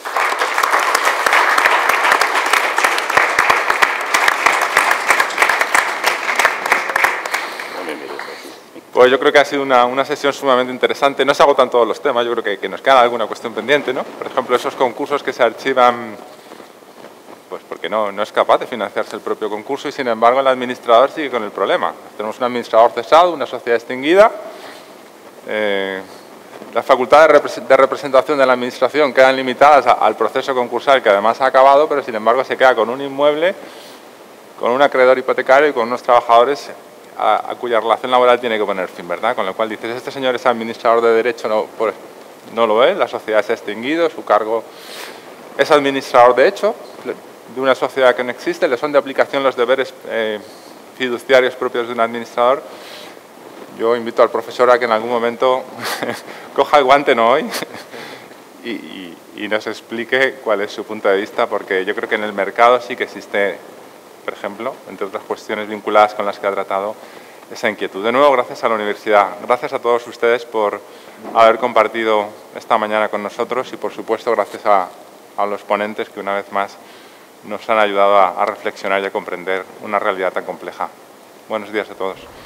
Pues yo creo que ha sido una, una sesión sumamente interesante. No se agotan todos los temas, yo creo que, que nos queda alguna cuestión pendiente, ¿no? Por ejemplo, esos concursos que se archivan pues porque no, no es capaz de financiarse el propio concurso y, sin embargo, el administrador sigue con el problema. Tenemos un administrador cesado, una sociedad extinguida, eh, las facultades de, repre de representación de la administración quedan limitadas a, al proceso concursal, que además ha acabado, pero, sin embargo, se queda con un inmueble, con un acreedor hipotecario y con unos trabajadores A, a cuya relación laboral tiene que poner fin, ¿verdad? Con lo cual dices, este señor es administrador de derecho, no, pues, no lo es, la sociedad se ha extinguido, su cargo es administrador de hecho, de una sociedad que no existe, le son de aplicación los deberes eh, fiduciarios propios de un administrador. Yo invito al profesor a que en algún momento coja el guante, no hoy, y, y, y nos explique cuál es su punto de vista, porque yo creo que en el mercado sí que existe, por ejemplo, entre otras cuestiones vinculadas con las que ha tratado, esa inquietud. De nuevo, gracias a la universidad. Gracias a todos ustedes por haber compartido esta mañana con nosotros y, por supuesto, gracias a, a los ponentes que, una vez más, nos han ayudado a, a reflexionar y a comprender una realidad tan compleja. Buenos días a todos.